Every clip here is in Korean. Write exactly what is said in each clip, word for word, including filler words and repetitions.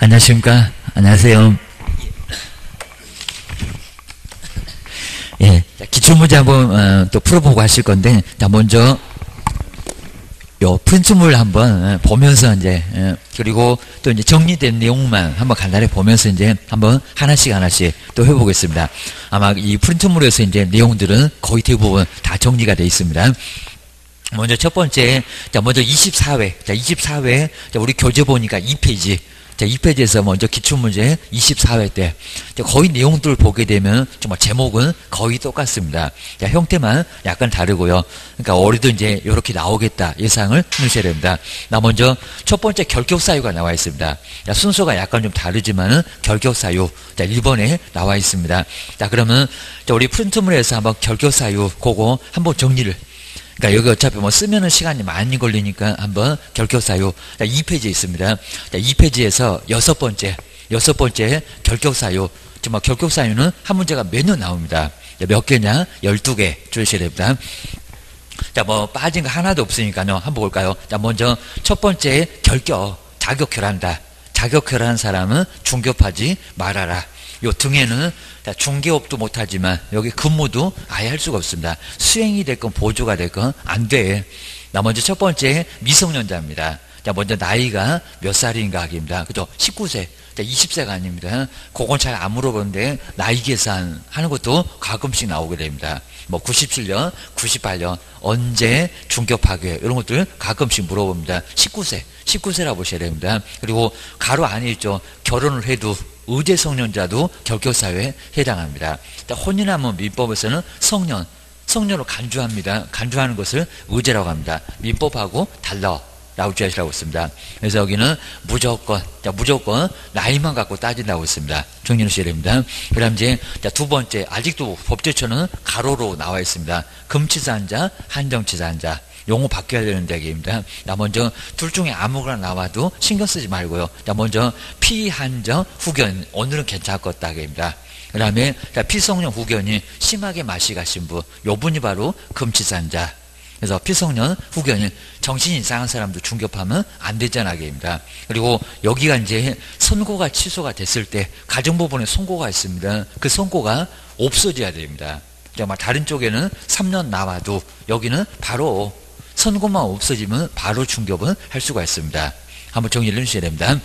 안녕하십니까. 안녕하세요. 예. 자, 기출문제 한번, 어, 또 풀어보고 하실 건데, 자, 먼저, 요, 프린트물 한번 어, 보면서 이제, 예, 그리고 또 이제 정리된 내용만 한번 간단히 보면서 이제 한번 하나씩 하나씩 또 해보겠습니다. 아마 이 프린트물에서 이제 내용들은 거의 대부분 다 정리가 되어 있습니다. 먼저 첫 번째, 자, 먼저 이십사 회. 자, 이십사 회. 자, 우리 교재 보니까 이 페이지. 자, 이 페이지에서 먼저 기출문제 이십사 회 때. 자, 거의 내용들을 보게 되면 정말 제목은 거의 똑같습니다. 자, 형태만 약간 다르고요. 그러니까 올해도 이제 이렇게 나오겠다 예상을 해주셔야 됩니다. 나 먼저 첫 번째 결격사유가 나와 있습니다. 자, 순서가 약간 좀 다르지만은 결격사유. 자, 일 번에 나와 있습니다. 자, 그러면 자, 우리 프린트물에서 한번 결격사유 그거 한번 정리를. 그러니까 여기 어차피 뭐 쓰면은 시간이 많이 걸리니까 한번 결격사유. 자, 이 페이지에 있습니다. 자, 이 페이지에서 여섯 번째, 여섯 번째 결격사유. 정말 결격사유는 한 문제가 매년 나옵니다. 자, 몇 개냐? 열두 개 주셔야 됩니다. 자, 뭐 빠진 거 하나도 없으니까요. 한번 볼까요? 자, 먼저 첫 번째 결격, 자격결한다. 자격결한 사람은 중개업하지 말아라. 요 등에는 중개업도 못하지만 여기 근무도 아예 할 수가 없습니다. 수행이 됐건 보조가 됐건 안 돼. 나 먼저 첫 번째 미성년자입니다. 자, 먼저 나이가 몇 살인가 하기입니다. 그죠? 십구 세. 자, 이십 세가 아닙니다. 그건 잘 안 물어보는데 나이 계산하는 것도 가끔씩 나오게 됩니다. 뭐 구십칠 년, 구십팔 년 언제 중개업하게 이런 것들 가끔씩 물어봅니다. 십구 세. 십구 세라고 보셔야 됩니다. 그리고 가로 안에 있죠. 결혼을 해도 의제 성년자도 결격사유에 해당합니다. 혼인하면 민법에서는 성년, 성년으로 간주합니다. 간주하는 것을 의제라고 합니다. 민법하고 달라. 라고 주의하시라고 했습니다. 그래서 여기는 무조건, 자, 무조건 나이만 갖고 따진다고 했습니다. 정리해 주셔야 됩니다. 그 다음 이제, 자, 두 번째, 아직도 법제처는 가로로 나와 있습니다. 금치사한자, 한정치사한자. 용어 바뀌어야 되는 대기입니다. 자, 먼저 둘 중에 아무거나 나와도 신경 쓰지 말고요. 자, 먼저 피한정 후견. 오늘은 괜찮겠다 하게입니다. 그 다음에 피성년 후견이 심하게 맛이 가신 분. 요 분이 바로 금치사한자. 그래서 피성년 후견이 정신이 이상한 사람도 중개업하면 안 되잖아 하게입니다. 그리고 여기가 이제 선고가 취소가 됐을 때 가정법원에 선고가 있습니다. 그 선고가 없어져야 됩니다. 정말 다른 쪽에는 삼 년 나와도 여기는 바로 선고만 없어지면 바로 중개업은 할 수가 있습니다. 한번 정리를 해주셔야 됩니다.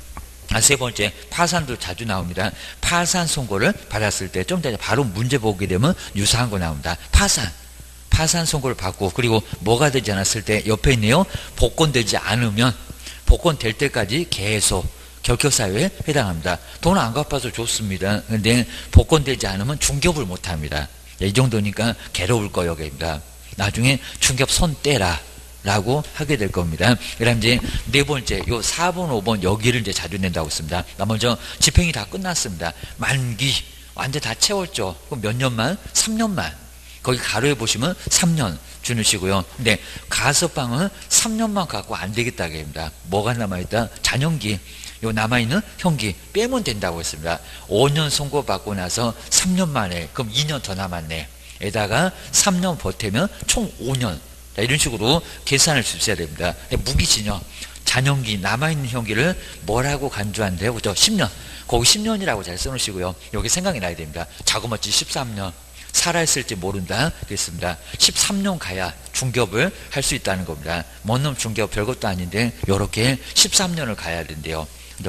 아, 세 번째, 파산도 자주 나옵니다. 파산 선고를 받았을 때 좀 전에 바로 문제 보게 되면 유사한 거 나옵니다. 파산. 파산 선고를 받고 그리고 뭐가 되지 않았을 때 옆에 있네요. 복권되지 않으면 복권될 때까지 계속 결격사유에 해당합니다. 돈 안 갚아서 좋습니다. 근데 복권되지 않으면 중개업을 못합니다. 이 정도니까 괴로울 거여입니다. 나중에 중개업 손 떼라 라고 하게 될 겁니다. 그 다음 이제 네 번째, 요 사 번, 오 번 여기를 이제 자주 낸다고 했습니다. 먼저 집행이 다 끝났습니다. 만기 완전 다 채웠죠. 그럼 몇 년만? 삼 년만. 거기 가로에 보시면 삼 년 주시고요. 근데 가석방은 삼 년만 갖고 안 되겠다 합니다. 뭐가 남아있다? 잔형기. 요 남아있는 형기 빼면 된다고 했습니다. 오 년 선고받고 나서 삼 년 만에 그럼 이 년 더 남았네. 에다가 삼 년 버티면 총 오 년. 자, 이런 식으로 계산을 주셔야 됩니다. 무기징역. 잔형기 남아있는 형기를 뭐라고 간주한대요? 그죠? 십 년. 거기 십 년이라고 잘 써놓으시고요. 여기 생각이 나야 됩니다. 자그마치 십삼 년. 살아있을지 모른다 그랬습니다. 십삼 년 가야 중개업을 할 수 있다는 겁니다. 먼 놈 중개업 별것도 아닌데 이렇게 십삼 년을 가야 된대요.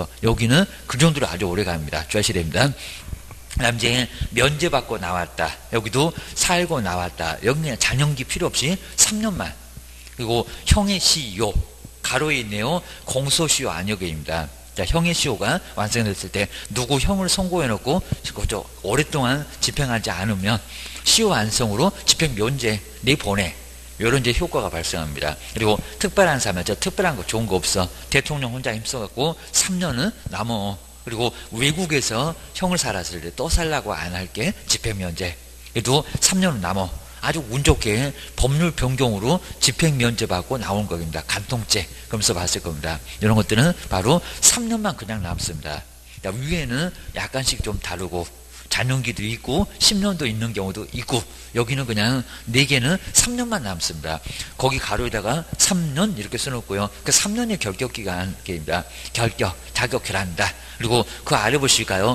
여기는 그 정도로 아주 오래 갑니다. 주의하셔야 됩니다. 그다음 이제 면제받고 나왔다. 여기도 살고 나왔다. 여기는 잔형기 필요 없이 삼 년만. 그리고 형의 시효 가로에 있네요. 공소시효 안여계입니다. 자, 형의 시효가 완성됐을 때 누구 형을 선고해놓고 그저 오랫동안 집행하지 않으면 시효 완성으로 집행 면제 내보내 이런 이제 효과가 발생합니다. 그리고 특별한 사면 저 특별한 거 좋은 거 없어. 대통령 혼자 힘써갖고 삼 년은 남어. 그리고 외국에서 형을 살았을 때 또 살라고 안 할게 집행 면제. 그래도 삼 년은 남어. 아주 운 좋게 법률 변경으로 집행 면제 받고 나온 겁니다. 간통죄. 그러면서 봤을 겁니다. 이런 것들은 바로 삼 년만 그냥 남습니다. 위에는 약간씩 좀 다르고 잔용기도 있고 십 년도 있는 경우도 있고 여기는 그냥 네 개는 삼 년만 남습니다. 거기 가로에다가 삼 년 이렇게 써놓고요. 그 삼 년의 결격기간입니다. 결격, 자격을 한다. 그리고 그 아래 보실까요?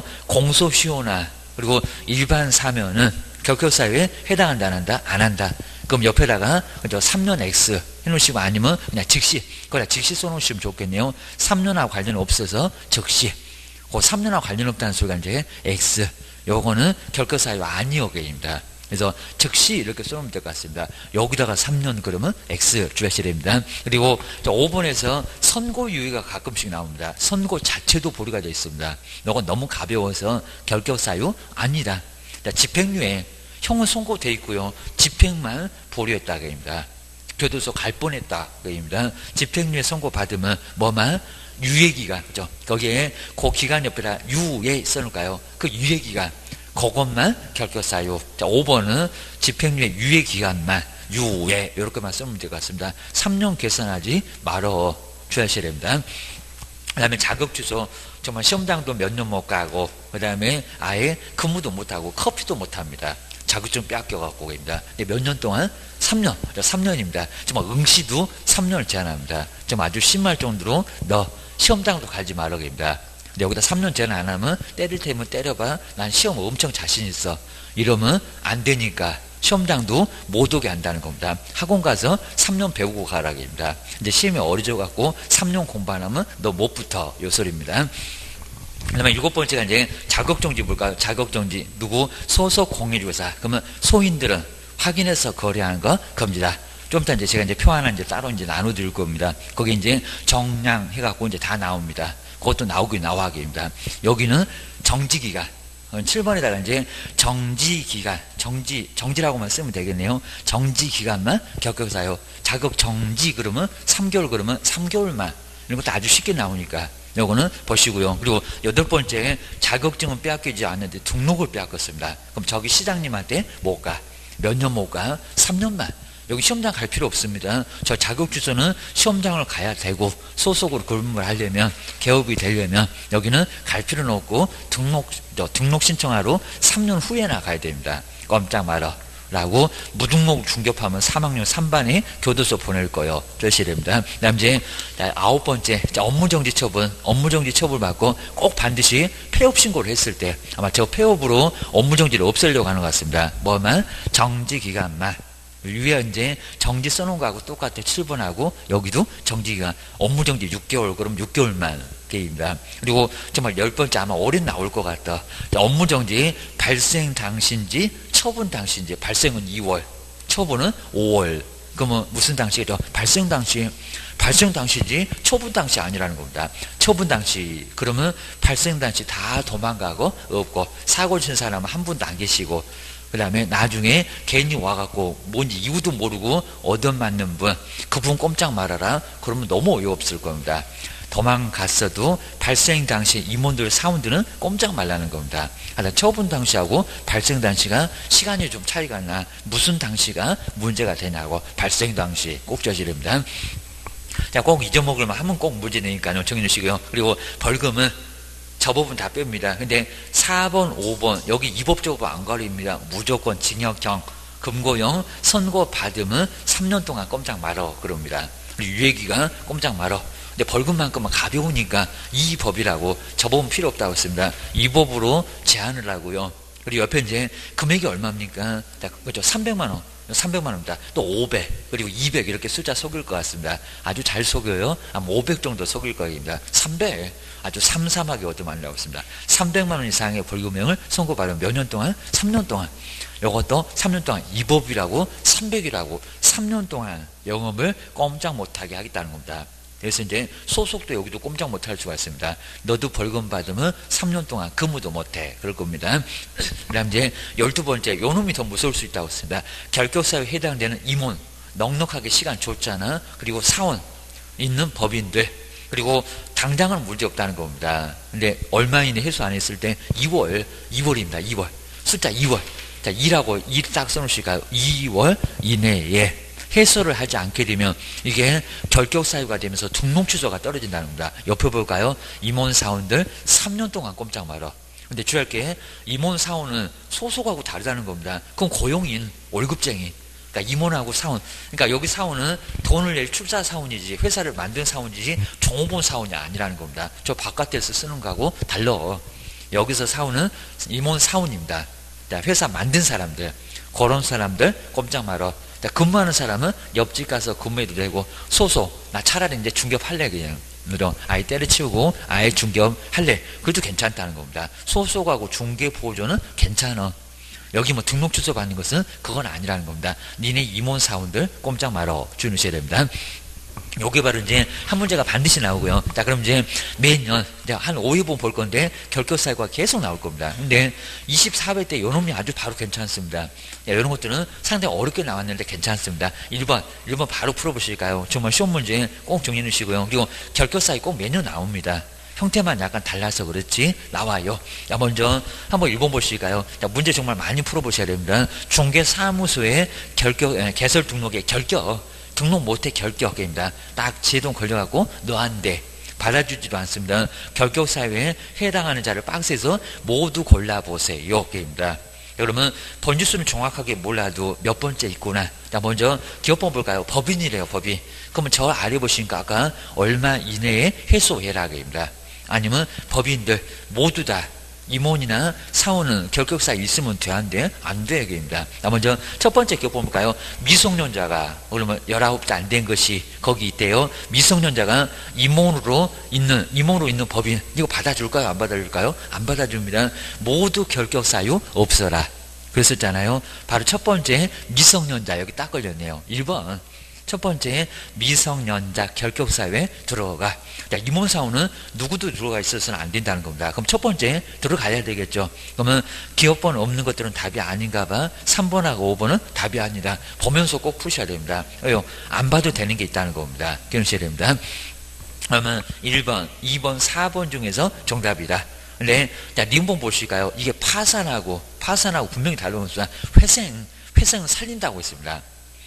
공소시효나 그리고 일반 사면은 결격사유에 해당한다 안 한다? 안 한다. 그럼 옆에다가 그죠? 삼 년 X 해놓으시고 아니면 그냥 즉시 그냥 즉시 써놓으시면 좋겠네요. 삼 년하고 관련 없어서 즉시 그 삼 년하고 관련 없다는 소리가 이제 X 요거는 결격사유 아니오게입니다. 그래서 즉시 이렇게 써놓으면 될 것 같습니다. 여기다가 삼 년 그러면 X 주하셔야 됩니다. 그리고 오 번에서 선고유예가 가끔씩 나옵니다. 선고 자체도 보류가 되어 있습니다. 이건 너무 가벼워서 결격사유 아니다. 집행유예 형은 선고되어 있고요. 집행만 보류했다 그입니다. 교도소 갈 뻔했다 그입니다. 집행유예 선고 받으면 뭐만 유예기간 그죠? 거기에 그 기간 옆에다 유예 써놓을까요? 그 유예기간 그것만 결격사유. 자, 오 번은 집행유예 유예기간만 유예 이렇게만 쓰면 될 것 같습니다. 삼 년 계산하지 말어 주하셔야 됩니다. 그 다음에 자격주소 정말 시험장도 몇 년 못 가고 그 다음에 아예 근무도 못하고 커피도 못합니다. 자격증 빼앗겨갖고 입니다. 몇 년 동안? 삼 년. 삼 년입니다. 정말 응시도 삼 년을 제한합니다. 좀 아주 심할 정도로 너 시험장도 가지 말라고입니다. 여기다 삼 년 제한 안 하면 때릴 테면 때려봐. 난 시험 엄청 자신 있어. 이러면 안 되니까 시험장도 못 오게 한다는 겁니다. 학원 가서 삼 년 배우고 가라입니다. 이제 시험에 어려져갖고 삼 년 공부 안 하면 너 못 붙어. 요 소리입니다. 그 다음에 일곱 번째가 이제 자격정지 뭘까요? 자격정지. 누구? 소속 공인중개사. 그러면 소인들은 확인해서 거래하는 거 금지다. 좀 이따 이제 제가 이제 표 하나 이제 따로 이제 나눠드릴 겁니다. 거기 이제 정량 해갖고 이제 다 나옵니다. 그것도 나오긴 나와기입니다. 여기는 정지기간. 칠 번에다가 이제 정지기간. 정지, 정지라고만 쓰면 되겠네요. 정지기간만 결격사유. 자격정지 그러면 삼 개월 그러면 삼 개월만. 이런 것도 아주 쉽게 나오니까. 요거는 보시고요. 그리고 여덟 번째 자격증은 빼앗기지 않는데 등록을 빼앗겼습니다. 그럼 저기 시장님한테 못 가. 몇 년 못 가? 삼 년만. 여기 시험장 갈 필요 없습니다. 저 자격주소는 시험장을 가야 되고 소속으로 근무를 하려면 개업이 되려면 여기는 갈 필요는 없고 등록 등록 신청하러 삼 년 후에나 가야 됩니다. 꼼짝 말어. 라고 무등록 중개하면 삼 학년 삼 반에 교도소 보낼 거예요. 그러셔야 됩니다. 그 다음 이제 아홉 번째 업무정지 처분. 업무정지 처분을 받고 꼭 반드시 폐업 신고를 했을 때 아마 저 폐업으로 업무정지를 없애려고 하는 것 같습니다. 뭐만? 정지기간만. 위에 이제 정지 써놓은 거하고 똑같아. 칠 번하고 여기도 정지기간. 업무정지 육 개월 그럼 육 개월만. 게임입니다. 그리고 정말 열 번째 아마 올해 나올 것 같다. 업무정지 발생 당시인지 처분 당시인지. 발생은 이 월, 처분은 오 월. 그러면 무슨 당시죠? 발생 당시. 발생 당시지 처분 당시 아니라는 겁니다. 처분 당시 그러면 발생 당시 다 도망가고 없고 사고 친 사람은 한 분도 안 계시고 그 다음에 나중에 괜히 와갖고 뭔지 이유도 모르고 얻어맞는 분 그분 꼼짝 말아라. 그러면 너무 어이없을 겁니다. 도망갔어도 발생 당시 임원들 사원들은 꼼짝 말라는 겁니다. 하여튼 처분 당시하고 발생 당시가 시간이 좀 차이가 나. 무슨 당시가 문제가 되냐고. 발생 당시 꼭 저지해야 됩니다. 자, 꼭 잊어먹을만 하면 꼭 문제 내니까요. 정해주시고요. 그리고 벌금은 저 법은 다 뺍니다. 근데 사 번, 오 번 여기 이 법조법 안 걸립니다. 무조건 징역형, 금고형 선고 받으면 삼 년 동안 꼼짝 말어 그럽니다. 그리고 유예기간 꼼짝 말어. 근데 벌금만큼은 가벼우니까 이 법이라고 저 법은 필요 없다고 했습니다. 이 법으로 제한을 하고요. 그리고 옆에 이제 금액이 얼마입니까? 그렇죠. 삼백만 원. 삼백만 원입니다. 또 오백 그리고 이백 이렇게 숫자 속일 것 같습니다. 아주 잘 속여요. 아마 오백 정도 속일 거입니다. 삼백 아주 삼삼하게 얻어맞으려고 했습니다. 삼백만 원 이상의 벌금형을 선고받으면 몇 년 동안? 삼 년 동안. 이것도 삼 년 동안 이 법이라고 삼백이라고 삼 년 동안 영업을 꼼짝 못하게 하겠다는 겁니다. 그래서 이제 소속도 여기도 꼼짝 못할 수가 있습니다. 너도 벌금 받으면 삼 년 동안 근무도 못해. 그럴 겁니다. 그 다음 이제 열두 번째, 요 놈이 더 무서울 수 있다고 했습니다. 결격사유에 해당되는 임원, 넉넉하게 시간 줬잖아. 그리고 사원, 있는 법인들, 그리고 당장은 문제 없다는 겁니다. 근데 얼마 이내 해소 안 했을 때 이 월, 이 월입니다. 이 월. 숫자 이 월. 자, 이라고 이 딱 써놓으실까요? 이 월 이내에. 해소를 하지 않게 되면 이게 결격사유가 되면서 등록 취소가 떨어진다는 겁니다. 옆에 볼까요? 임원사원들 삼 년 동안 꼼짝 말어. 근데 주의할 게 임원 사원은 소속하고 다르다는 겁니다. 그건 고용인, 월급쟁이. 그러니까 임원하고 사원. 그러니까 여기 사원은 돈을 낼 출자 사원이지 회사를 만든 사원이지 종업원 사원이 아니라는 겁니다. 저 바깥에서 쓰는 거하고 달라. 여기서 사원은 임원 사원입니다. 회사 만든 사람들, 그런 사람들 꼼짝 말어. 근무하는 사람은 옆집 가서 근무해도 되고 소속. 나 차라리 이제 중개할래 그냥. 아예 때려치우고 아예 중개할래. 그래도 괜찮다는 겁니다. 소속하고 중개 보조는 괜찮아. 여기 뭐 등록 주소 받는 것은 그건 아니라는 겁니다. 니네 임원 사원들 꼼짝 말어 주무셔야 됩니다. 요게 바로 이제 한 문제가 반드시 나오고요. 자, 그럼 이제 매년 한 오 회분 볼 건데 결격사유가 계속 나올 겁니다. 근데 이십사 회 때 요놈이 아주 바로 괜찮습니다. 이런 것들은 상당히 어렵게 나왔는데 괜찮습니다. 일 번, 일 번 바로 풀어보실까요? 정말 쉬운 문제 꼭 정리해 주시고요. 그리고 결격사유 꼭 매년 나옵니다. 형태만 약간 달라서 그렇지 나와요. 자, 먼저 한번 일 번 보실까요? 자, 문제 정말 많이 풀어보셔야 됩니다. 중개사무소의 결격, 에, 개설 등록의 결격, 등록 못해 결격입니다. 딱 제동 걸려갖고 너 안 돼. 받아주지도 않습니다. 결격사유에 해당하는 자를 박스에서 모두 골라보세요. 입니다. 그러면 번지수는 정확하게 몰라도 몇 번째 있구나. 자, 먼저 기업법 볼까요? 법인이래요, 법인. 그러면 저 아래 보시니까 아까 얼마 이내에 해소해라. 입니다. 아니면 법인들 모두 다 임원이나 사원은 결격사유 있으면 돼, 안 돼? 안 돼, 입니다. 자, 먼저 첫 번째 기업법 볼까요? 미성년자가, 그러면 열아홉 살 안 된 것이 거기 있대요. 미성년자가 임원으로 있는, 임원으로 있는 법인, 이거 받아줄까요? 안 받아줄까요? 안 받아줍니다. 모두 결격사유 없어라. 그랬었잖아요. 바로 첫 번째 미성년자, 여기 딱 걸렸네요. 일 번. 첫 번째 미성년자 결격사유에 들어가. 자, 임원사원은 누구도 들어가 있어서는 안 된다는 겁니다. 그럼 첫 번째 들어가야 되겠죠. 그러면 기업번 없는 것들은 답이 아닌가 봐. 삼 번하고 오 번은 답이 아니다. 보면서 꼭 푸셔야 됩니다. 왜요? 안 봐도 되는 게 있다는 겁니다. 기억하셔야 됩니다. 그러면 일 번, 이 번, 사 번 중에서 정답이다. 네. 자, 님번 보실까요? 이게 파산하고 파산하고 분명히 다르면서 회생, 회생은 살린다고 했습니다.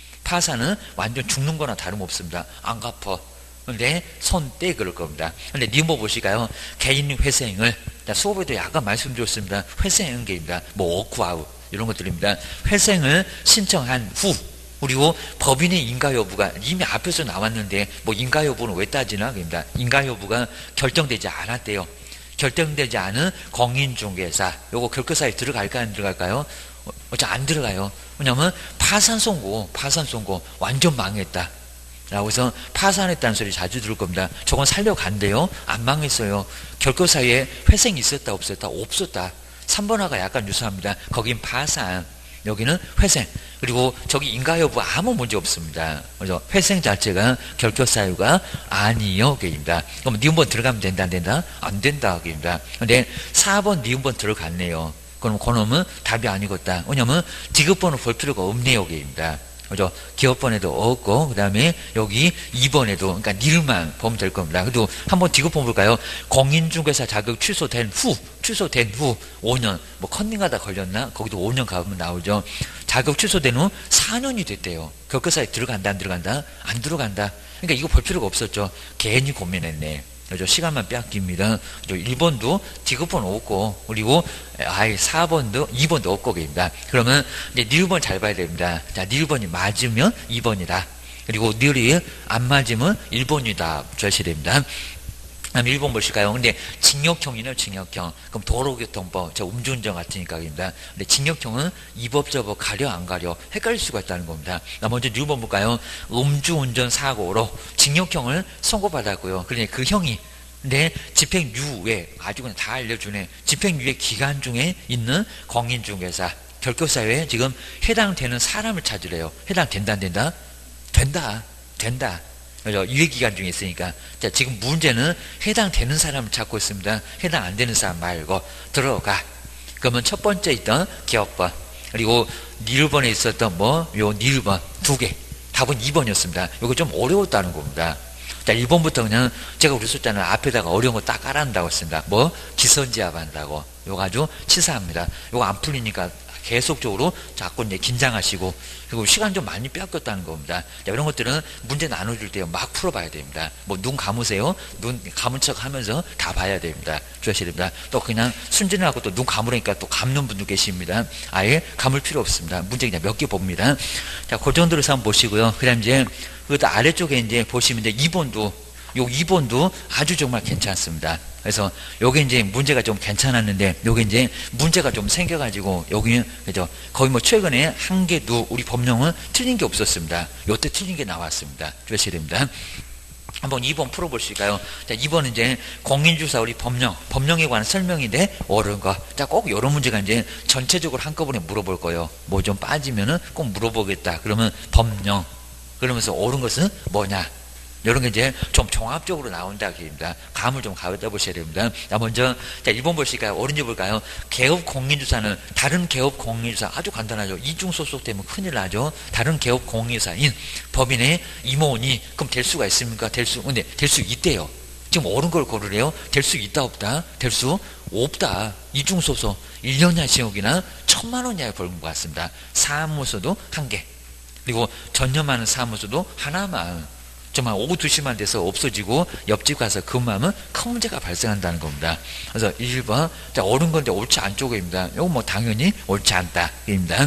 파산은 완전 죽는 거나 다름없습니다. 안 갚아. 근데 손 떼 그럴 겁니다. 근데 니모 보실까요? 개인 회생을, 수업에도 약간 말씀드렸습니다. 회생계입니다. 뭐 워크아웃 이런 것들입니다. 회생을 신청한 후, 그리고 법인의 인가 여부가 이미 앞에서 나왔는데 뭐 인가 여부는 왜 따지나? 그럽니다. 인가 여부가 결정되지 않았대요. 결정되지 않은 공인중개사, 요거 결격사유에 들어갈까요? 안 들어갈까요? 어차 안 들어가요. 왜냐면 파산 선고, 파산 선고 완전 망했다. 라고 해서 파산했다는 소리 자주 들을 겁니다. 저건 살려간대요. 안 망했어요. 결격사유에 회생이 있었다 없었다? 없었다. 삼 번화가 약간 유사합니다. 거긴 파산, 여기는 회생. 그리고 저기 인가 여부 아무 문제 없습니다. 그래서 회생 자체가 결격사유가 아니요. 입니다. 그럼 니은번 들어가면 된다 안 된다? 안 된다. 입니다. 근데 사 번 니은번 들어갔네요. 그럼 그놈은 답이 아니겠다. 왜냐면 디귿번을 볼 필요가 없네요. 입니다. 그죠? 기업번에도 없고, 그 다음에 여기 이 번에도, 그러니까 닐만 보면 될 겁니다. 그래도 한번 디귿번 볼까요? 공인중개사 자격 취소된 후, 취소된 후 오 년, 뭐 컨닝하다 걸렸나? 거기도 오 년 가면 나오죠. 자격 취소된 후 사 년이 됐대요. 결격사유에 들어간다, 안 들어간다? 안 들어간다. 그러니까 이거 볼 필요가 없었죠. 괜히 고민했네. 그죠? 시간만 뺏깁니다. 일 번도 디귿번 없고, 그리고 아예 사 번도 이 번도 없고 입니다. 그러면 이제 닐 번 잘 봐야 됩니다. 자, 닐 번이 맞으면 이 번이다. 그리고 닐이 안 맞으면 일 번이다. 주셔야 됩니다. 다음 일 번 보실까요? 근데 징역형이네요, 징역형. 그럼 도로교통법, 저 음주운전 같으니까입니다. 근데 징역형은 이 법 저 법 가려 안 가려 헷갈릴 수가 있다는 겁니다. 먼저 일 번 볼까요? 음주운전 사고로 징역형을 선고받았고요. 그러니 그 형이 내 집행유예, 아주 그냥 다 알려주네. 집행유예 기간 중에 있는 공인중개사 결격사유에 지금 해당되는 사람을 찾으래요. 해당된다 안 된다? 된다. 된다. 그죠? 유예기간 중에 있으니까. 자, 지금 문제는 해당되는 사람을 찾고 있습니다. 해당 안 되는 사람 말고 들어가. 그러면 첫 번째 있던 기업번, 그리고 닐 번에 있었던 뭐, 요 닐 번 두 개. 답은 이 번이었습니다. 이거 좀 어려웠다는 겁니다. 자, 일 번부터 그냥 제가 그랬었잖아요. 앞에다가 어려운 거 딱 깔아놓는다고 했습니다. 뭐? 기선제압한다고. 요거 아주 치사합니다. 요거 안 풀리니까 계속적으로 자꾸 이제 긴장하시고, 그리고 시간 좀 많이 뺏겼다는 겁니다. 자, 이런 것들은 문제 나눠줄 때 막 풀어봐야 됩니다. 뭐 눈 감으세요. 눈 감은 척 하면서 다 봐야 됩니다. 주의하셔야 됩니다. 또 그냥 순진하고 또 눈 감으니까 또 감는 분도 계십니다. 아예 감을 필요 없습니다. 문제 그냥 몇 개 봅니다. 자, 그 정도로 한번 보시고요. 그 다음 이제 그 아래쪽에 이제 보시면 이제 이 번도, 요 이 번도 아주 정말 괜찮습니다. 그래서 요게 이제 문제가 좀 괜찮았는데, 요게 이제 문제가 좀 생겨가지고, 여기, 그죠? 거의 뭐 최근에 한 개도 우리 법령은 틀린 게 없었습니다. 요때 틀린 게 나왔습니다. 주의하셔야 됩니다. 한번 이 번 풀어보실까요? 자, 이 번은 이제 공인주사 우리 법령, 법령에 관한 설명인데, 옳은 거. 자, 꼭 이런 문제가 이제 전체적으로 한꺼번에 물어볼 거예요. 뭐 좀 빠지면은 꼭 물어보겠다. 그러면 법령. 그러면서 옳은 것은 뭐냐? 이런 게 이제 좀 종합적으로 나온다. 그입니다. 감을 좀 가져다 보셔야 됩니다. 자, 먼저, 자, 일 번 보실까요? 옳은지 볼까요? 개업 공인주사는 다른 개업 공인주사 아주 간단하죠. 이중 소속되면 큰일 나죠. 다른 개업 공인주사인 법인의 임원이 그럼 될 수가 있습니까? 될 수, 근데 될 수 있대요. 지금 옳은 걸 고르래요. 될 수 있다, 없다? 될 수 없다. 이중 소속 일 년 이하 징역이나 천만 원 이하의 벌금 같습니다. 사무소도 한 개. 그리고 전념하는 사무소도 하나만. 정말 오후 두 시만 돼서 없어지고 옆집 가서 근무하면 큰 문제가 발생한다는 겁니다. 그래서 일 번, 자, 옳은 건데 옳지 않쪽입니다. 이거 뭐 당연히 옳지 않다. 입니다.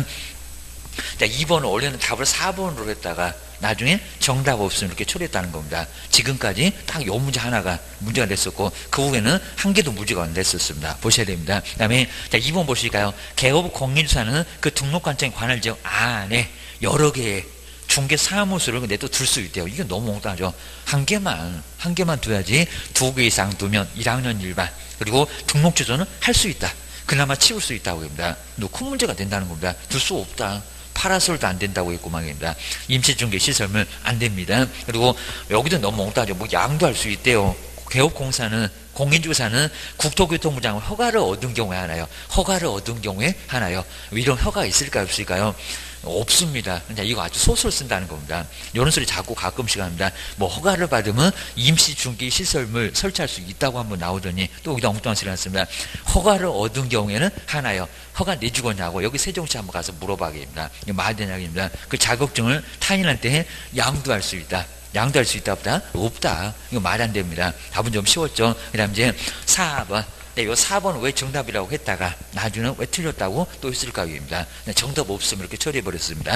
자, 이 번은 원래는 답을 사 번으로 했다가 나중에 정답 없으면 이렇게 처리했다는 겁니다. 지금까지 딱 요 문제 하나가 문제가 됐었고, 그 후에는 한 개도 문제가 안 됐었습니다. 보셔야 됩니다. 그 다음에, 자, 이 번 보실까요? 개업 공인주사는 그 등록관청에 관할 지역 안에 여러 개의 중개 사무소를 근데 또 둘 수 있대요. 이게 너무 엉뚱하죠. 한 개만, 한 개만 둬야지 두 개 이상 두면 일 학년 일반. 그리고 등록 주소는 할 수 있다. 그나마 치울 수 있다고 합니다. 큰 문제가 된다는 겁니다. 둘 수 없다. 파라솔도 안 된다고 했고 말입니다. 임시중개 시설물 안 됩니다. 그리고 여기도 너무 엉뚱하죠. 뭐 양도 할 수 있대요. 개업공사는, 공인주사는 국토교통부장은 허가를 얻은 경우에 하나요? 허가를 얻은 경우에 하나요? 이런 허가가 있을까요? 없을까요? 없습니다. 그냥 이거 아주 소설 쓴다는 겁니다. 이런 소리 자꾸 가끔씩 합니다. 뭐 허가를 받으면 임시중개 시설물 설치할 수 있다고 한번 나오더니 또 여기다 엉뚱한 소리 났습니다. 허가를 얻은 경우에는 하나요. 허가 내주겠냐고 여기 세종시 한번 가서 물어봐야겠습니다. 이거 말이 되냐입니다. 그 자격증을 타인한테 양도할 수 있다. 양도할 수 있다 없다? 없다. 이거 말 안 됩니다. 답은 좀 쉬웠죠. 그 다음 이제 사 번. 네, 요 사 번은 왜 정답이라고 했다가 나중에는 왜 틀렸다고 또 했을까요입니다. 네, 정답 없으면 이렇게 처리해버렸습니다.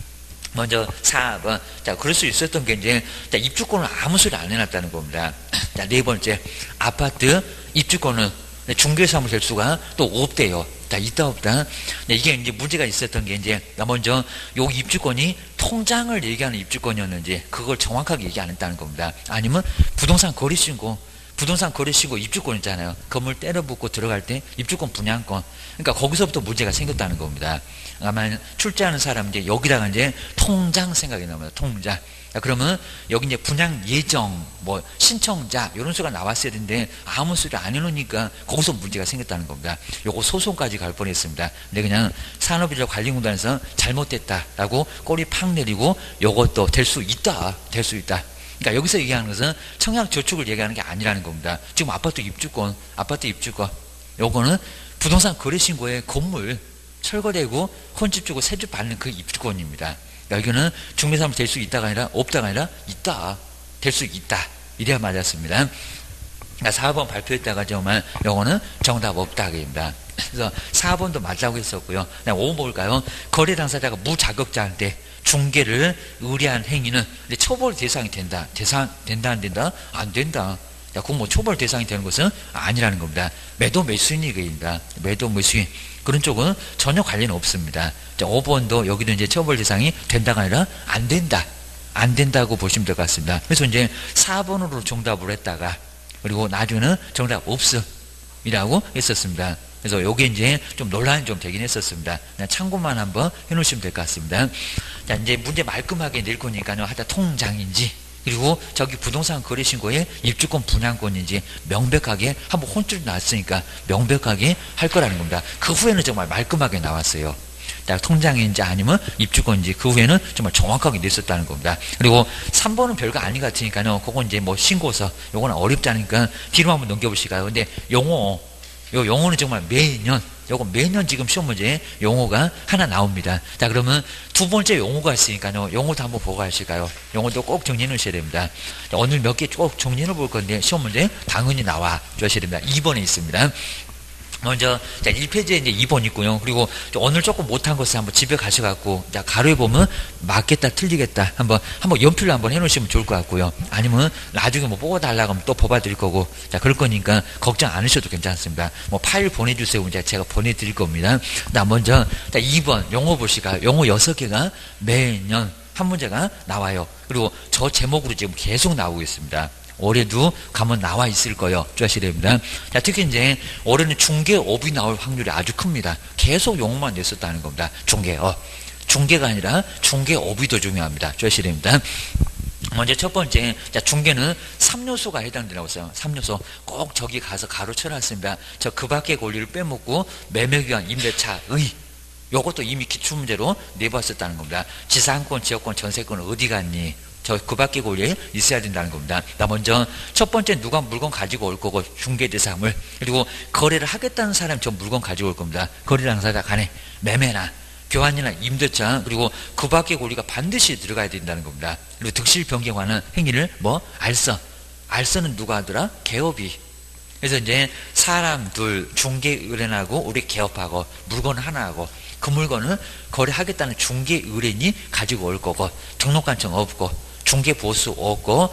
먼저 사 번. 자, 그럴 수 있었던 게 이제 자, 입주권을 아무 소리 안 해놨다는 겁니다. 자, 네 번째. 아파트 입주권은 네, 중개사무소 될 수가 또 없대요. 자, 있다 없다. 네, 이게 이제 문제가 있었던 게 이제 먼저 요 입주권이 통장을 얘기하는 입주권이었는지 그걸 정확하게 얘기 안 했다는 겁니다. 아니면 부동산 거래신고 부동산 거래신고 입주권 있잖아요. 건물 때려붓고 들어갈 때 입주권 분양권. 그러니까 거기서부터 문제가 생겼다는 겁니다. 아마 출제하는 사람 이제 여기다가 이제 통장 생각이 납니다. 통장. 자, 그러면 여기 이제 분양 예정, 뭐 신청자 이런 수가 나왔어야 되는데 아무 소리 안 해놓으니까 거기서 문제가 생겼다는 겁니다. 요거 소송까지 갈 뻔했습니다. 근데 그냥 산업인력관리공단에서 잘못됐다라고 꼬리 팍 내리고 요것도 될 수 있다, 될 수 있다. 그러니까 여기서 얘기하는 것은 청약저축을 얘기하는 게 아니라는 겁니다. 지금 아파트 입주권, 아파트 입주권, 요거는 부동산 거래신고에 건물 철거되고 혼집 주고 세집 받는 그 입주권입니다. 여기는 중개사무소 될 수 있다가 아니라 없다가 아니라 있다. 될 수 있다. 이래야 맞았습니다. 그러니까 사 번 발표했다가 정말 요거는 정답 없다. 그입니다. 그래서 사 번도 맞다고 했었고요. 오 번 볼까요? 거래 당사자가 무자격자한테 중개를 의뢰한 행위는 처벌 대상이 된다. 대상, 된다, 안 된다? 안 된다. 야, 그건 뭐 처벌 대상이 되는 것은 아니라는 겁니다. 매도 매수인이 그입니다. 매도 매수인. 그런 쪽은 전혀 관련 없습니다. 자, 오 번도 여기도 이제 처벌 대상이 된다가 아니라 안 된다. 안 된다고 보시면 될 것 같습니다. 그래서 이제 사 번으로 정답을 했다가 그리고 나중에는 정답 없음이라고 했었습니다. 그래서 요게 이제 좀 논란이 좀 되긴 했었습니다. 그냥 참고만 한번 해놓으시면 될 것 같습니다. 자, 이제 문제 말끔하게 낼 거니까요. 하여튼 통장인지, 그리고 저기 부동산 거래신고에 입주권 분양권인지 명백하게 한번 혼쭐이 났으니까 명백하게 할 거라는 겁니다. 그 후에는 정말 말끔하게 나왔어요. 자, 통장인지 아니면 입주권인지 그 후에는 정말 정확하게 냈었다는 겁니다. 그리고 삼 번은 별거 아닌 것 같으니까요. 그건 이제 뭐 신고서, 요거는 어렵다니까 뒤로 한번 넘겨보실까요? 근데 용어, 요 용어는 정말 매년 요거 매년 지금 시험 문제 용어가 하나 나옵니다. 자, 그러면 두 번째 용어가 있으니까요. 용어도 한번 보고 하실까요? 용어도 꼭 정리해 놓으셔야 됩니다. 자, 오늘 몇 개 꼭 정리해 볼 건데 시험 문제 당연히 나와 주셔야 됩니다. 이 번에 있습니다. 먼저, 자, 일 페이지에 이제 이 번 있고요. 그리고 오늘 조금 못한 것을 한번 집에 가셔갖고, 자, 가로에 보면 맞겠다, 틀리겠다. 한번, 한번 연필로 한번 해놓으시면 좋을 것 같고요. 아니면 나중에 뭐 뽑아달라고 하면 또 뽑아드릴 거고, 자, 그럴 거니까 걱정 안 하셔도 괜찮습니다. 뭐 파일 보내주세요. 이제 제가 보내드릴 겁니다. 자, 먼저, 자, 이 번 용어 보시가, 용어 여섯 개가 매년 한 문제가 나와요. 그리고 저 제목으로 지금 계속 나오고 있습니다. 올해도 가면 나와 있을 거예요. 주셔야 됩니다. 자, 특히 이제 올해는 중개업이 나올 확률이 아주 큽니다. 계속 용어만 냈었다는 겁니다. 중개업. 중개가 아니라 중개업이 더 중요합니다. 주셔야 됩니다. 먼저 첫 번째, 자, 중개는 삼 요소가 해당된다고 했어요. 삼 요소. 꼭 저기 가서 가로 쳐놨습니다. 저 그 밖의 권리를 빼먹고 매매기간, 임대차의. 요것도 이미 기출문제로 내봤었다는 겁니다. 지상권, 지역권, 전세권은 어디 갔니? 저 그 밖의 권리에 있어야 된다는 겁니다. 나 먼저 첫 번째 누가 물건 가지고 올 거고 중개대상물, 그리고 거래를 하겠다는 사람이 저 물건 가지고 올 겁니다. 거래를 하는 사람 간에 매매나 교환이나 임대차, 그리고 그 밖의 권리가 반드시 들어가야 된다는 겁니다. 그리고 득실 변경하는 행위를 뭐 알서, 알서는 누가 하더라? 개업이. 그래서 이제 사람 둘 중개 의뢰인하고 우리 개업하고 물건 하나 하고 그 물건을 거래하겠다는 중개 의뢰인이 가지고 올 거고 등록관청 없고 중개보수 없고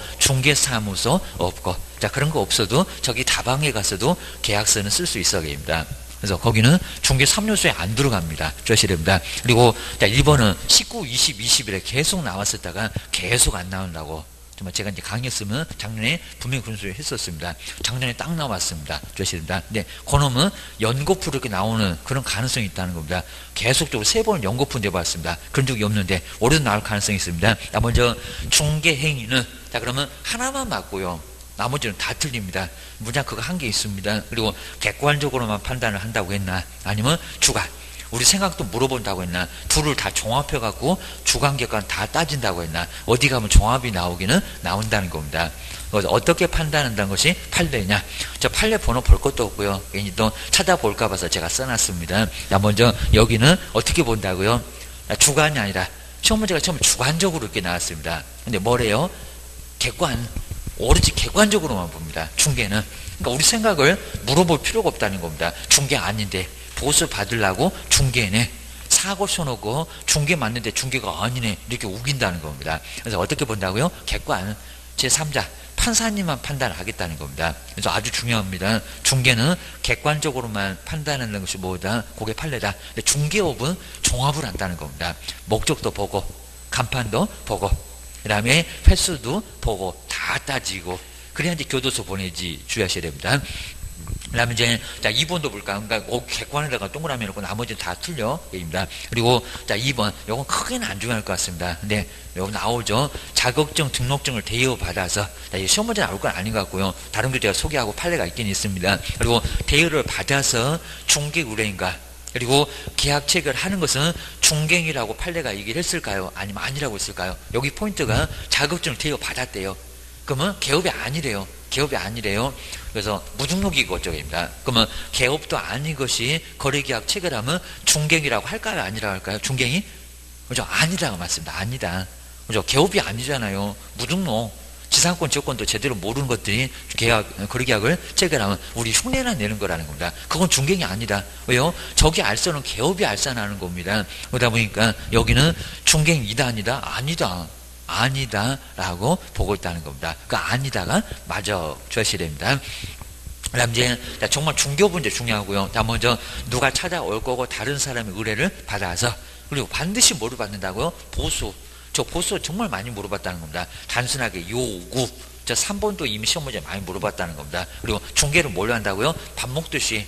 중개사무소 없고, 자, 그런 거 없어도 저기 다방에 가서도 계약서는 쓸 수 있어야 됩니다. 그래서 거기는 중개 삼 요소에 안 들어갑니다. 주셔야 됩니다. 그리고 자, 일 번은 십구, 이십, 이십일에 계속 나왔었다가 계속 안 나온다고. 정말 제가 이제 강의했으면 작년에 분명히 그런 소리 했었습니다. 작년에 딱 나왔습니다. 주셔야 됩니다. 근데 그놈은 연거푸 이렇게 나오는 그런 가능성이 있다는 겁니다. 계속적으로 세 번 연거푸 내봤습니다. 그런 적이 없는데 올해도 나올 가능성이 있습니다. 자, 먼저 중개행위는, 자, 그러면 하나만 맞고요. 나머지는 다 틀립니다. 문장 그거 한 개 있습니다. 그리고 객관적으로만 판단을 한다고 했나, 아니면 주관, 우리 생각도 물어본다고 했나, 둘을 다 종합해갖고 주관 객관 다 따진다고 했나, 어디 가면 종합이 나오기는 나온다는 겁니다. 그래서 어떻게 판단한다는 것이 판례냐. 저 판례 번호 볼 것도 없고요. 괜히 또 찾아볼까 봐서 제가 써놨습니다. 자, 먼저 여기는 어떻게 본다고요? 주관이 아니라 시험 문제가 처음에 주관적으로 이렇게 나왔습니다. 근데 뭐래요? 객관, 오로지 객관적으로만 봅니다. 중개는. 그러니까 우리 생각을 물어볼 필요가 없다는 겁니다. 중개 아닌데 보수 받으려고 중개네, 사고 쳐놓고 중개 맞는데 중개가 아니네, 이렇게 우긴다는 겁니다. 그래서 어떻게 본다고요? 객관, 제삼자, 판사님만 판단하겠다는 겁니다. 그래서 아주 중요합니다. 중개는 객관적으로만 판단하는 것이 뭐다? 그게 판례다. 근데 중개업은 종합을 한다는 겁니다. 목적도 보고, 간판도 보고, 그 다음에 횟수도 보고, 다 따지고, 그래야 이제 교도소 보내지 주의하셔야 됩니다. 그 다음에 이제, 자, 이 번도 볼까? 그러니까, 객관에다가 동그라미 놓고 나머지는 다 틀려. 입니다. 그리고, 자, 이 번. 요건 크게는 안 중요할 것 같습니다. 근데, 여기 나오죠. 자격증, 등록증을 대여받아서, 자, 이 시험 문제 나올 건 아닌 것 같고요. 다른 게 제가 소개하고 판례가 있긴 있습니다. 그리고, 대여를 받아서 중개 의뢰인과, 그리고 계약 체결을 하는 것은 중개행위라고 판례가 얘기를 했을까요? 아니면 아니라고 했을까요? 여기 포인트가 자격증을 대여받았대요. 그러면 개업이 아니래요. 개업이 아니래요. 그래서 무등록이고 어쩌입니다. 그러면 개업도 아닌 것이 거래계약 체결하면 중개행위라고 할까요? 아니라고 할까요? 중개행위? 그죠? 아니다가 맞습니다. 아니다. 그죠? 개업이 아니잖아요. 무등록. 지상권, 지역권도 제대로 모르는 것들이 계약, 거래계약을 체결하면 우리 흉내나 내는 거라는 겁니다. 그건 중개행위 아니다. 왜요? 저기 알선은 개업이 알선하는 겁니다. 그러다 보니까 여기는 중개행위다 아니다? 아니다. 아니다 라고 보고 있다는 겁니다. 그 아니다가 맞아 주셔야 됩니다. 그 다음 이제 정말 중개업 문제 중요하고요. 자, 먼저 누가 찾아올 거고 다른 사람의 의뢰를 받아서, 그리고 반드시 뭐를 받는다고요? 보수. 저 보수 정말 많이 물어봤다는 겁니다. 단순하게 요구. 저 삼 번도 이미 시험 문제 많이 물어봤다는 겁니다. 그리고 중개를 뭘로 한다고요? 밥 먹듯이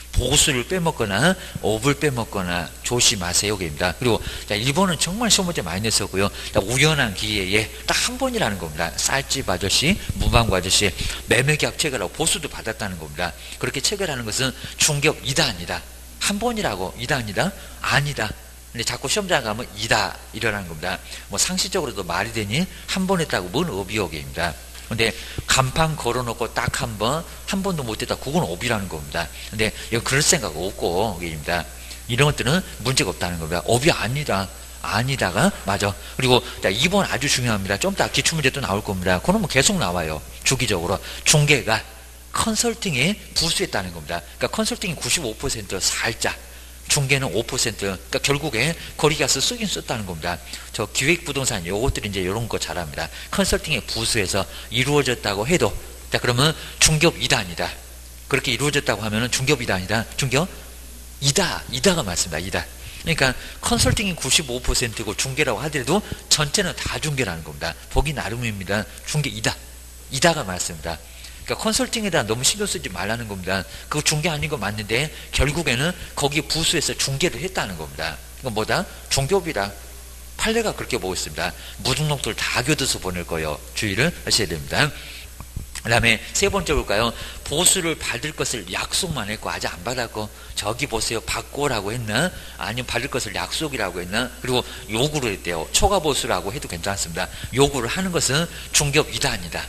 보수를 빼먹거나 업을 빼먹거나 조심하세요. 입니다. 그리고 자, 일 번은 정말 시험 문제 많이 냈었고요. 자, 우연한 기회에 딱 한 번이라는 겁니다. 쌀집 아저씨, 문방구 아저씨 매매계약 체결하고 보수도 받았다는 겁니다. 그렇게 체결하는 것은 중개업 이다 아니다. 한 번이라고 이다 아니다? 아니다. 근데 자꾸 시험장 가면 이다 이러라는 겁니다. 뭐 상식적으로도 말이 되니 한 번 했다고 뭔 업이오게입니다. 근데 간판 걸어놓고 딱 한 번, 한 번도 못했다. 그건 업이라는 겁니다. 근데 이거 그럴 생각 없고, 입니다. 이런 것들은 문제가 없다는 겁니다. 업이 아니다. 아니다가 맞아. 그리고 이 번 아주 중요합니다. 좀 이따 기출문제 또 나올 겁니다. 그건 뭐 계속 나와요. 주기적으로. 중개가 컨설팅에 부수했다는 겁니다. 그러니까 컨설팅이 구십오 퍼센트 살짝, 중개는 오 퍼센트. 그러니까 결국에 거리가서 쓰긴 썼다는 겁니다. 저 기획부동산 요것들이 이제 이런 거 잘합니다. 컨설팅에 부수해서 이루어졌다고 해도, 자 그러면 중개업 이단이다. 그렇게 이루어졌다고 하면은 중개업 이단이다. 중개업 이다. 이다가 맞습니다. 이다. 그러니까 컨설팅이 구십오 퍼센트고 중개라고 하더라도 전체는 다 중개라는 겁니다. 보기 나름입니다. 중개 이다. 이다가 맞습니다. 그러니까 컨설팅에 대한 너무 신경 쓰지 말라는 겁니다. 그거 중개 아닌 거 맞는데 결국에는 거기 부수해서 중개를 했다는 겁니다. 이건 뭐다? 중개업이다. 판례가 그렇게 보고 있습니다. 무등록들 다 교도소 보낼 거예요. 주의를 하셔야 됩니다. 그 다음에 세 번째 볼까요? 보수를 받을 것을 약속만 했고 아직 안 받았고, 저기 보세요 받고라고 했나? 아니면 받을 것을 약속이라고 했나? 그리고 요구를 했대요. 초과 보수라고 해도 괜찮습니다. 요구를 하는 것은 중개업 이단이다.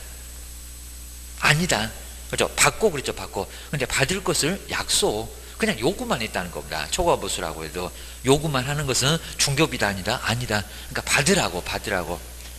아니다. 그렇죠? 받고 그랬죠. 받고. 근데 받을 것을 약속, 그냥 요구만 했다는 겁니다. 초과 보수라고 해도 요구만 하는 것은 중개업 이단이다. 아니다. 그러니까 받으라고 받으라고.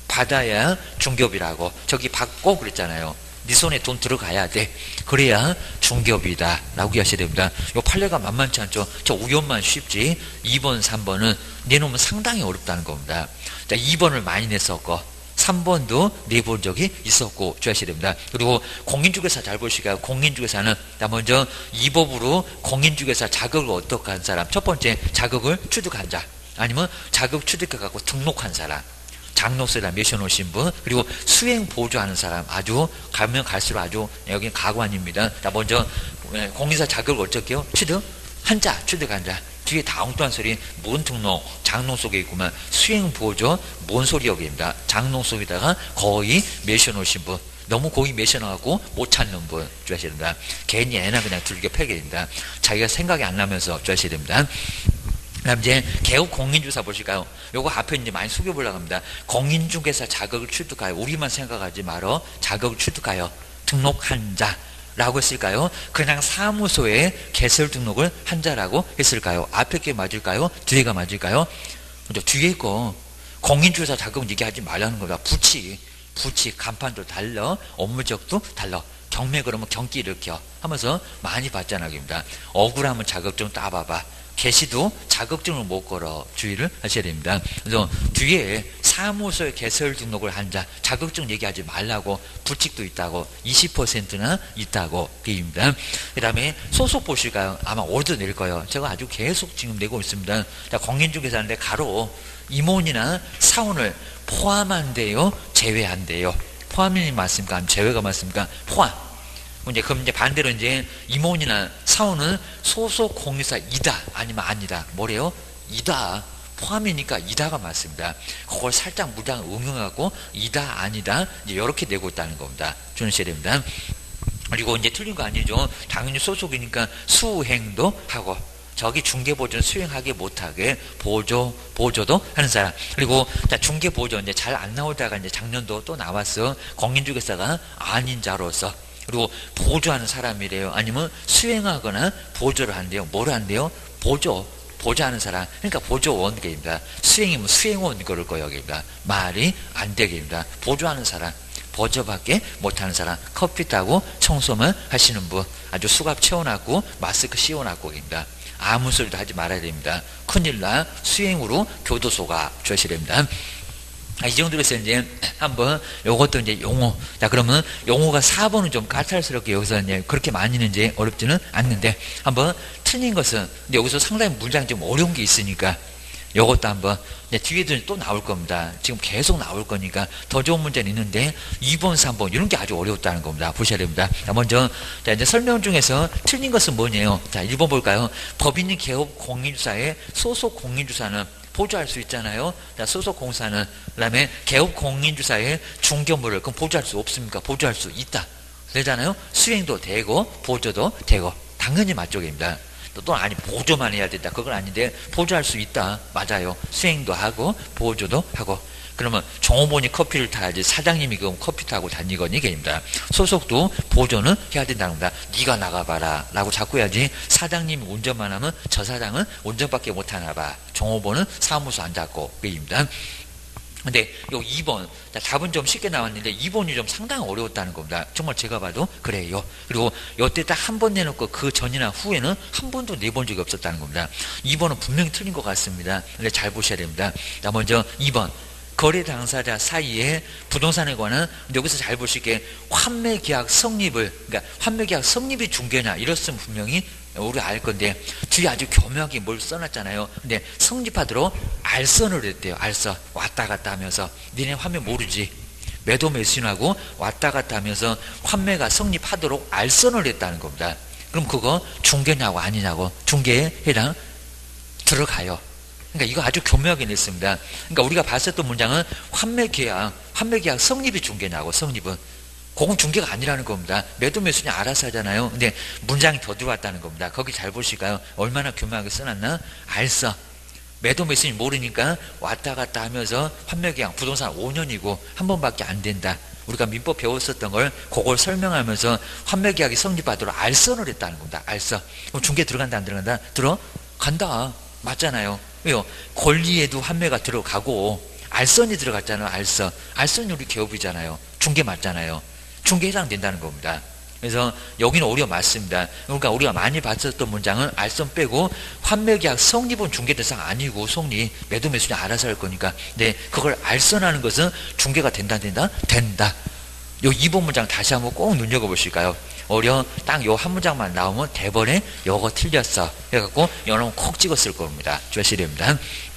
받아야 중개업이라고. 저기 받고 그랬잖아요. 네 손에 돈 들어가야 돼. 그래야 중개업이다 라고 하셔야 됩니다. 요 판례가 만만치 않죠. 저 우연만 쉽지 이 번, 삼 번은 내놓으면 상당히 어렵다는 겁니다. 자, 이 번을 많이 냈었고 삼 번도 내본 적이 있었고 주의하셔야 됩니다. 그리고 공인중개사 잘 보시고요. 공인중개사는 자 먼저 이 법으로 공인중개사 자격을 어떻게 한 사람. 첫 번째 자격을 취득한 자, 아니면 자격 취득해갖고 등록한 사람, 장로세다 메셔놓으신 분, 그리고 수행 보조하는 사람. 아주 가면 갈수록 아주 여기는 가관입니다. 자 먼저 공인사 자격을 어떻게 해요? 취득? 한자 취득한 자. 뒤에 다 엉뚱한 소리. 뭔 등록? 장롱 속에 있구만. 수행 보조? 뭔 소리 여기입니다. 장롱 속에다가 거의 메셔놓으신 분. 너무 거의 메셔놔갖고 못 찾는 분 주의하셔야 됩니다. 괜히 애나 그냥 들게 패게 됩니다. 자기가 생각이 안 나면서 주의하셔야 됩니다. 그 다음 이제 개업 공인중개사 보실까요? 요거 앞에 이제 많이 숙여보려고 합니다. 공인중개사 자격을 취득하여, 우리만 생각하지 말어. 자격을 취득하여 등록한 자 라고 했을까요? 그냥 사무소에 개설 등록을 한 자라고 했을까요? 앞에 게 맞을까요? 뒤에가 맞을까요? 먼저 뒤에 거 공인중개사 자격은 얘기하지 말라는 겁니다. 부치, 부치, 간판도 달라, 업무적도 달라. 경매 그러면 경기 일으켜 하면서 많이 받잖아요. 입니다. 억울하면 자격증 따봐봐. 개시도 자격증을 못 걸어. 주의를 하셔야 됩니다. 그래서 뒤에 사무소에 개설 등록을 한 자, 자격증 얘기하지 말라고. 부칙도 있다고. 이십 퍼센트나 있다고. 그입니다. 그 다음에 소속 보실까요? 아마 오도 낼 거예요. 제가 아주 계속 지금 내고 있습니다. 자, 공인중개사인데 가로 임원이나 사원을 포함한대요, 제외한대요. 포함이 맞습니까? 제외가 맞습니까? 포함. 이제 그럼 이제 반대로 이제 임원이나 사원은 소속 공인사이다 아니면 아니다. 뭐래요? 이다. 포함이니까 이다가 맞습니다. 그걸 살짝 무장 응용하고 이다 아니다 이제 이렇게 내고 있다는 겁니다. 주의하셔야 됩니다. 그리고 이제 틀린 거 아니죠. 당연히 소속이니까 수행도 하고, 저기 중개보조는 수행하게 못하게 보조, 보조도 하는 사람. 그리고 자, 중개보조 이제 잘 안 나오다가 이제 작년도 또 나왔어. 공인중개사가 아닌 자로서. 그리고 보조하는 사람이래요. 아니면 수행하거나 보조를 한대요. 뭘 한대요? 보조. 보조하는 사람. 그러니까 보조원 계입니다. 수행이면 수행원 그럴 거예요. 여기입니다. 말이 안 되게입니다. 보조하는 사람. 보조밖에 못하는 사람. 커피 따고 청소만 하시는 분. 아주 수갑 채워놨고 마스크 씌워놨고 계입니다. 아무 소리도 하지 말아야 됩니다. 큰일 나. 수행으로 교도소가 주셔야 됩니다. 아, 이 정도로 해서 이제 한번 요것도 이제 용어. 자, 그러면 용어가 사 번은 좀 까탈스럽게 여기서 이제 그렇게 많이는 이제 어렵지는 않는데, 한번 틀린 것은, 근데 여기서 상당히 문장이 좀 어려운 게 있으니까 요것도 한번 이제 뒤에도 또 나올 겁니다. 지금 계속 나올 거니까 더 좋은 문제는 있는데 이 번, 삼 번 이런 게 아주 어려웠다는 겁니다. 보셔야 됩니다. 자, 먼저 자, 이제 설명 중에서 틀린 것은 뭐냐요? 자, 일 번 볼까요? 법인이 개업 공인주사에 소속 공인주사는 보조할 수 있잖아요. 자, 소속 공사는, 그 다음에 개업 공인주사에 중개물을 그럼 보조할 수 없습니까? 보조할 수 있다. 그러잖아요. 수행도 되고 보조도 되고. 당연히 맞쪽입니다. 또 아니 보조만 해야 된다. 그건 아닌데 보조할 수 있다. 맞아요. 수행도 하고 보조도 하고. 그러면 종업원이 커피를 타야지 사장님이 그럼 커피 타고 다니거니 게입니다. 소속도 보조는 해야 된다는 겁니다. 네가 나가봐라 라고 자꾸 해야지 사장님이 운전만 하면 저 사장은 운전밖에 못하나 봐. 종업원은 사무소 안 잡고 게입니다. 근데 요 이 번 답은 좀 쉽게 나왔는데 이 번이 좀 상당히 어려웠다는 겁니다. 정말 제가 봐도 그래요. 그리고 요때 딱 한 번 내놓고 그 전이나 후에는 한 번도 내본 적이 없었다는 겁니다. 이 번은 분명히 틀린 것 같습니다. 근데 잘 보셔야 됩니다. 자, 먼저 이 번 거래 당사자 사이에 부동산에 관한 여기서 잘 보실게 환매 계약 성립을 그러니까 환매 계약 성립이 중개냐 이랬으면 분명히 우리 알 건데 뒤에 아주 교묘하게 뭘 써놨잖아요. 근데 성립하도록 알선을 했대요. 알선 왔다 갔다 하면서 니네 환매 모르지 매도 매수인하고 왔다 갔다 하면서 환매가 성립하도록 알선을 했다는 겁니다. 그럼 그거 중개냐고 아니냐고 중개에 해당 들어가요. 그러니까 이거 아주 교묘하게 냈습니다. 그러니까 우리가 봤었던 문장은 환매 계약 환매 계약 성립이 중개냐고 성립은 그건 중개가 아니라는 겁니다. 매도 매수인이 알아서 하잖아요. 근데 문장이 더 들어왔다는 겁니다. 거기 잘 보실까요? 얼마나 교묘하게 써놨나? 알서 매도 매수인이 모르니까 왔다 갔다 하면서 환매계약 부동산 오 년이고 한 번밖에 안 된다. 우리가 민법 배웠었던 걸 그걸 설명하면서 환매계약이 성립하도록 알선을 했다는 겁니다. 알선. 그럼 중개 들어간다 안 들어간다? 들어간다. 맞잖아요. 왜요? 권리에도 환매가 들어가고 알선이 들어갔잖아요. 알선. 알선이 우리 개업이잖아요. 중개 맞잖아요. 중개에 해당된다는 겁니다. 그래서 여기는 오히려 맞습니다. 그러니까 우리가 많이 봤었던 문장은 알선 빼고 환매계약 성립은 중개 대상 아니고 성립 매도 매수인이 알아서 할 거니까 근데 그걸 알선하는 것은 중개가 된다 된다? 된다. 요 이 번 문장 다시 한번 꼭 눈여겨보실까요? 어려 딱 요 한 문장만 나오면 대번에 요거 틀렸어 해갖고 여러분 콕 찍었을 겁니다. 주셔야 됩니다.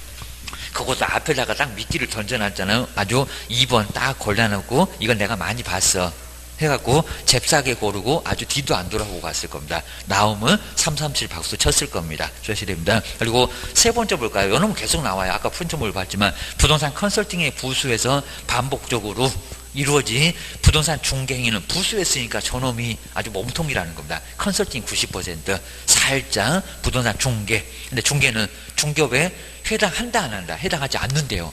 그것도 앞에다가 딱 미끼를 던져놨잖아요. 아주 이 번 딱 골라놓고 이건 내가 많이 봤어 해갖고 잽싸게 고르고 아주 뒤도 안 돌아보고 갔을 겁니다. 나오면 삼삼칠 박수 쳤을 겁니다. 주셔야 됩니다. 그리고 세 번째 볼까요? 요놈은 계속 나와요. 아까 푼점을 봤지만 부동산 컨설팅의 부수에서 반복적으로 이루어진 부동산 중개행위는 부수했으니까 저놈이 아주 몸통이라는 겁니다. 컨설팅 구십 퍼센트 살짝 부동산 중개 근데 중개는 중개업에 해당한다 안 한다? 해당하지 않는데요.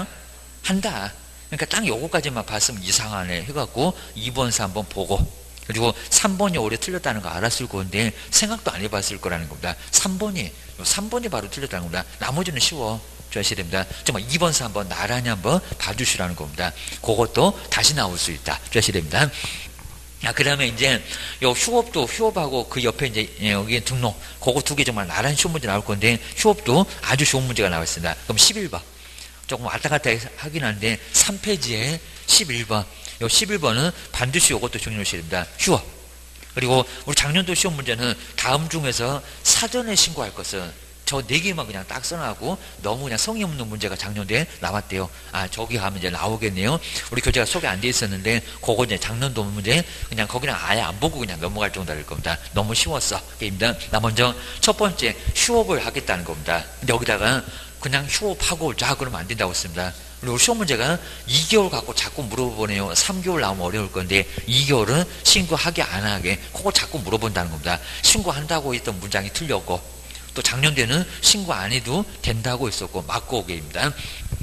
해당한다. 그러니까 딱 요거까지만 봤으면 이상하네 해갖고 이 번, 삼 번 보고 그리고 삼 번이 오래 틀렸다는 거 알았을 건데 생각도 안 해봤을 거라는 겁니다. 삼 번이 삼 번이 바로 틀렸다는 겁니다. 나머지는 쉬워. 주셔야 됩니다. 정말 이 번, 삼 번 나란히 한번 봐주시라는 겁니다. 그것도 다시 나올 수 있다. 주셔야 됩니다. 아, 그 다음에 이제, 요 휴업도, 휴업하고 그 옆에 이제, 여기 등록, 그거 두 개 정말 나란히 쉬운 문제 나올 건데, 휴업도 아주 좋은 문제가 나왔습니다. 그럼 십일 번. 조금 왔다 갔다 하긴 한데, 삼 페이지에 십일 번. 요 십일 번은 반드시 요것도 정리해 주셔야 됩니다. 휴업. 그리고 우리 작년도 시험 문제는 다음 중에서 사전에 신고할 것은 저 네 개만 그냥 딱 써놔고 너무 그냥 성의 없는 문제가 작년도에 나왔대요. 아, 저기 가면 이제 나오겠네요. 우리 교재가 소개 안 돼 있었는데, 그거 이제 작년도 문제 그냥 거기는 아예 안 보고 그냥 넘어갈 정도 될 겁니다. 너무 쉬웠어. 게임입니다. 나 먼저 첫 번째 휴업을 하겠다는 겁니다. 근데 여기다가 그냥 휴업하고 자 그러면 안 된다고 했습니다. 그리고 시험 문제가 이 개월 갖고 자꾸 물어보네요. 삼 개월 나오면 어려울 건데 이 개월은 신고하게 안 하게 그거 자꾸 물어본다는 겁니다. 신고한다고 했던 문장이 틀렸고 또 작년도에는 신고 안 해도 된다고 했었고 맞고 오게입니다.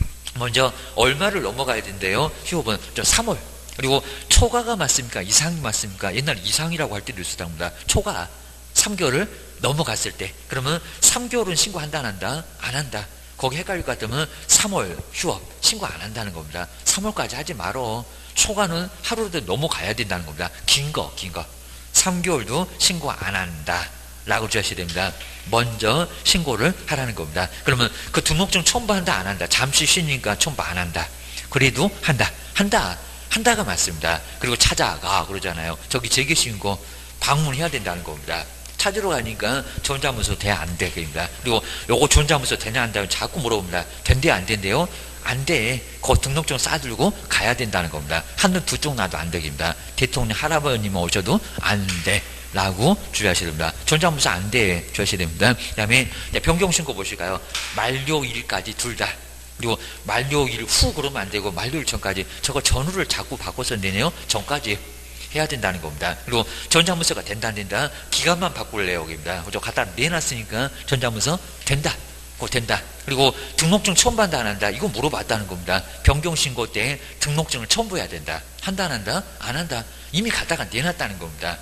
먼저 얼마를 넘어가야 된대요. 휴업은 저 삼월. 그리고 초과가 맞습니까? 이상이 맞습니까? 옛날 이상이라고 할 때도 있었답니다. 초과 삼 개월을 넘어갔을 때 그러면 삼 개월은 신고한다 안 한다? 안 한다. 거기 헷갈릴 것 같으면 삼월 휴업 신고 안 한다는 겁니다. 삼월까지 하지 말어. 초과는 하루라도 넘어가야 된다는 겁니다. 긴 거, 긴 거. 삼 개월도 신고 안 한다. 라고 주셔야 됩니다. 먼저 신고를 하라는 겁니다. 그러면 그 등록증 첨부한다 안 한다? 잠시 쉬니까 첨부 안 한다. 그래도 한다. 한다. 한다가 맞습니다. 그리고 찾아가 그러잖아요. 저기 재개신고 방문해야 된다는 겁니다. 찾으러 가니까 전자문서 돼 안 돼? 그입니다. 그리고 요거 전자문서 되냐 안 되냐 자꾸 물어봅니다. 된대 안 된대요? 안 돼. 그 등록증 싸들고 가야 된다는 겁니다. 한눈 두 쪽 나도 안 되입니다. 대통령 할아버님 오셔도 안 돼. 라고 주의하셔야 됩니다. 전자문서 안 돼. 주의하셔야 됩니다. 그 다음에 변경신고 보실까요? 만료일까지 둘 다. 그리고 만료일 후 그러면 안 되고 만료일 전까지. 저거 전후를 자꾸 바꿔서 내네요. 전까지 해야 된다는 겁니다. 그리고 전자문서가 된다 안 된다? 기간만 바꿀래요. 여기입니다. 저 갖다 내놨으니까 전자문서 된다. 그거 된다. 그리고 등록증 첨부한다 안 한다. 이거 물어봤다는 겁니다. 변경신고 때 등록증을 첨부해야 된다. 한다 안 한다? 안 한다. 이미 갖다가 내놨다는 겁니다.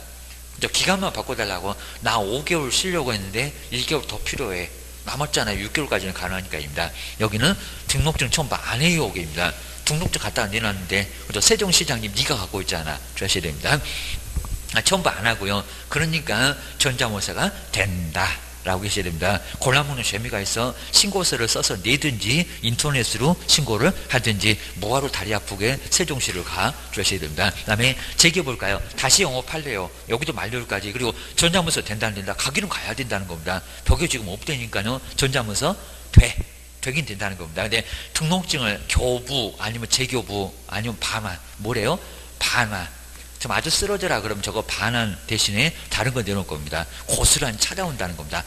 기간만 바꿔달라고. 나 오 개월 쉬려고 했는데 일 개월 더 필요해. 남았잖아요. 육 개월까지는 가능하니까입니다. 여기는 등록증 첨부 안 해요. 오게입니다. 등록증 갖다가 내놨는데 세종시장님 네가 갖고 있잖아. 주하셔야 됩니다. 아, 첨부 안 하고요. 그러니까 전자모사가 된다 라고 계셔야 됩니다. 골라먹는 재미가 있어. 신고서를 써서 내든지 인터넷으로 신고를 하든지 뭐하러 다리 아프게 세종시를 가 주셔야 됩니다. 그 다음에 제기해볼까요? 다시 영업할래요. 여기도 만료일까지. 그리고 전자문서 된다 안 된다? 가기는 가야 된다는 겁니다. 벽에 지금 없다니까요. 전자문서 돼. 되긴 된다는 겁니다. 근데 등록증을 교부 아니면 재교부 아니면 반환 뭐래요? 반환. 좀 아주 쓰러져라 그러면 저거 반환 대신에 다른 거 내놓을 겁니다. 고스란히 찾아온다는 겁니다.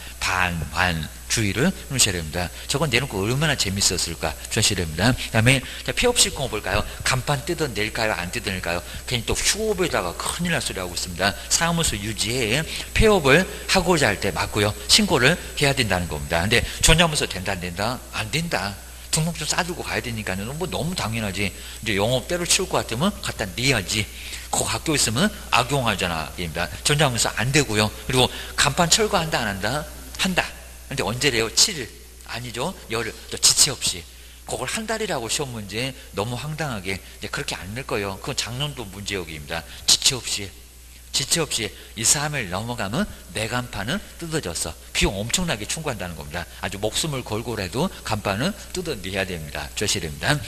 반환 주의를 넣으셔야 됩니다. 저건 내놓고 얼마나 재밌었을까 주셔야 됩니다. 그 다음에 폐업실공 볼까요? 간판 뜯어낼까요? 안 뜯어낼까요? 괜히 또 휴업에다가 큰일 날 소리 하고 있습니다. 사무소 유지에 폐업을 하고자 할 때 맞고요. 신고를 해야 된다는 겁니다. 근데 전자문서 된다 안 된다? 안 된다. 등록증 싸들고 가야 되니까는 뭐 너무 당연하지. 이제 영업 때를 치울 것 같으면 갖다 내야지. 그거 갖고 있으면 악용하잖아. 입니다. 전자문서 안 되고요. 그리고 간판 철거한다 안 한다? 한다. 근데 언제래요? 칠 일. 아니죠. 열흘. 또 지체 없이. 그걸 한 달이라고 시험 문제 너무 황당하게 이제 그렇게 안 낼 거예요. 그건 작년도 문제 여기입니다. 지체 없이. 지체 없이 이, 삼 일 넘어가면 내 간판은 뜯어졌어. 비용 엄청나게 충고한다는 겁니다. 아주 목숨을 걸고라도 간판은 뜯어내야 됩니다. 조셔야 됩니다.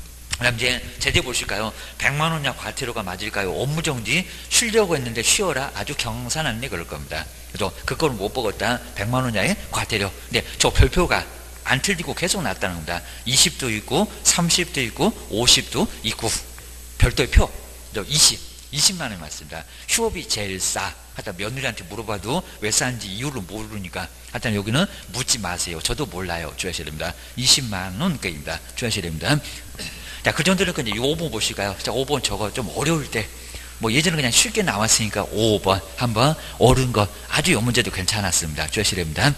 그 다음 이제 제대 보실까요? 백만 원이냐 과태료가 맞을까요? 업무정지 쉬려고 했는데 쉬어라. 아주 경사났네 그럴 겁니다. 그래서 그걸 못 먹었다. 백만 원이냐의 과태료. 근데 저 별표가 안 틀리고 계속 났다는 겁니다. 이십도 있고 삼십도 있고 오십도 있고 별도의 표. 이십. 이십만 원이 맞습니다. 휴업이 제일 싸. 하여튼 며느리한테 물어봐도 왜 싼지 이유를 모르니까 하여튼 여기는 묻지 마세요. 저도 몰라요. 주하셔야 됩니다. 이십만 원까지입니다. 주하셔야 됩니다. 자, 그 정도는 이제 오 번 보실까요? 자, 오 번 저거 좀 어려울 때. 뭐 예전에 그냥 쉽게 나왔으니까 오 번 한번 옳은 거 아주 요 문제도 괜찮았습니다. 주하셔야 됩니다.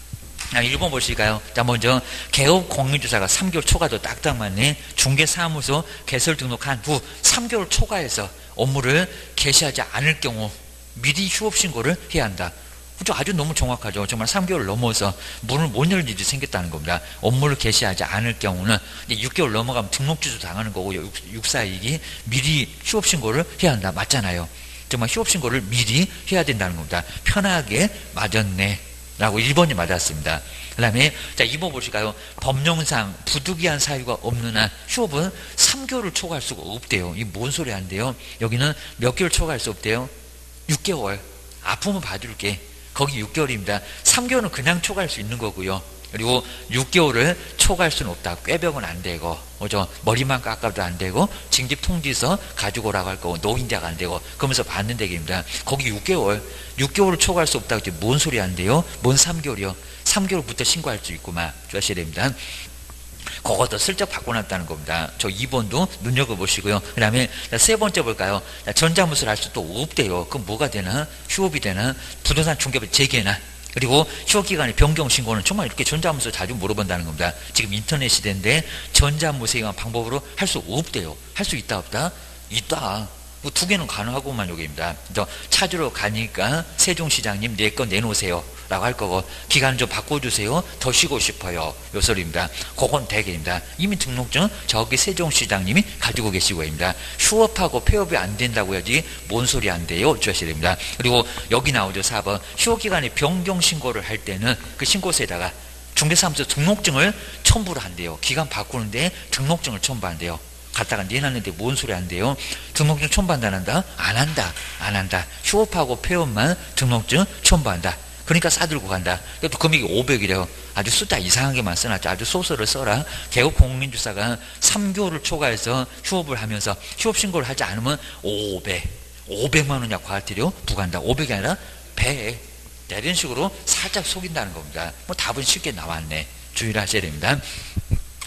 일 번 보실까요? 자, 먼저 개업 공인주사가 삼 개월 초과도 딱딱 맞네. 중개사무소 개설 등록한 후 삼 개월 초과해서 업무를 개시하지 않을 경우 미리 휴업 신고를 해야 한다. 그죠? 아주 너무 정확하죠. 정말 삼 개월 넘어서 문을 못 열 일이 생겼다는 겁니다. 업무를 개시하지 않을 경우는 육 개월 넘어가면 등록주소 당하는 거고 육사이기 미리 휴업 신고를 해야 한다. 맞잖아요. 정말 휴업 신고를 미리 해야 된다는 겁니다. 편하게 맞았네. 라고 일 번이 맞았습니다. 그 다음에 자 이 번 보실까요? 법령상 부득이한 사유가 없는 한 휴업은 삼 개월을 초과할 수가 없대요. 이게 뭔 소리 한대요? 여기는 몇 개월 초과할 수 없대요? 육 개월. 아프면 봐줄게. 거기 육 개월입니다. 삼 개월은 그냥 초과할 수 있는 거고요. 그리고 육 개월을 초과할 수는 없다. 꾀병은 안 되고, 그죠? 머리만 깎아도 안 되고, 징집 통지서 가지고 오라고 할 거고, 노인자가 안 되고, 그러면서 받는 데입니다. 거기 육 개월, 육 개월을 초과할 수 없다고 했지, 뭔 소리 안 돼요? 뭔 삼 개월이요? 삼 개월부터 신고할 수 있구만. 주하셔야 됩니다. 그것도 슬쩍 바꿔놨다는 겁니다. 저 이 번도 눈여겨보시고요. 그 다음에 세 번째 볼까요? 전자무술 할 수도 없대요. 그럼 뭐가 되나? 휴업이 되나? 부동산 중개업 재개나? 그리고 휴업기간의 변경신고는 정말 이렇게 전자무술 자주 물어본다는 겁니다. 지금 인터넷 시대인데 전자무술의 방법으로 할 수 없대요. 할 수 있다 없다? 있다. 두 개는 가능하고만 여기입니다. 찾으러 가니까 세종시장님 내 거 내놓으세요 라고 할 거고, 기간 좀 바꿔주세요. 더 쉬고 싶어요. 요 소리입니다. 그건 대개입니다. 이미 등록증 저기 세종시장님이 가지고 계시고입니다. 휴업하고 폐업이 안 된다고 해야지 뭔 소리 안 돼요. 주하셔야 됩니다. 그리고 여기 나오죠. 사 번 휴업기간에 변경신고를 할 때는 그 신고서에다가 중개사무소 등록증을 첨부를 한대요. 기간 바꾸는데 등록증을 첨부한대요. 갖다가 내놨는데 뭔 소리 안 돼요? 등록증 첨부한다 안 한다? 안 한다. 안 한다. 휴업하고 폐업만 등록증 첨부한다. 그러니까 싸들고 간다. 또 금액이 오백이래요. 아주 숫자 이상하게만 써놨죠. 아주 소설을 써라. 개업 공인주사가 삼 개월을 초과해서 휴업을 하면서 휴업 신고를 하지 않으면 오백. 오백만 원이야 과태료 부과한다. 오백이 아니라 백. 이런 식으로 살짝 속인다는 겁니다. 뭐 답은 쉽게 나왔네. 주의를 하셔야 됩니다.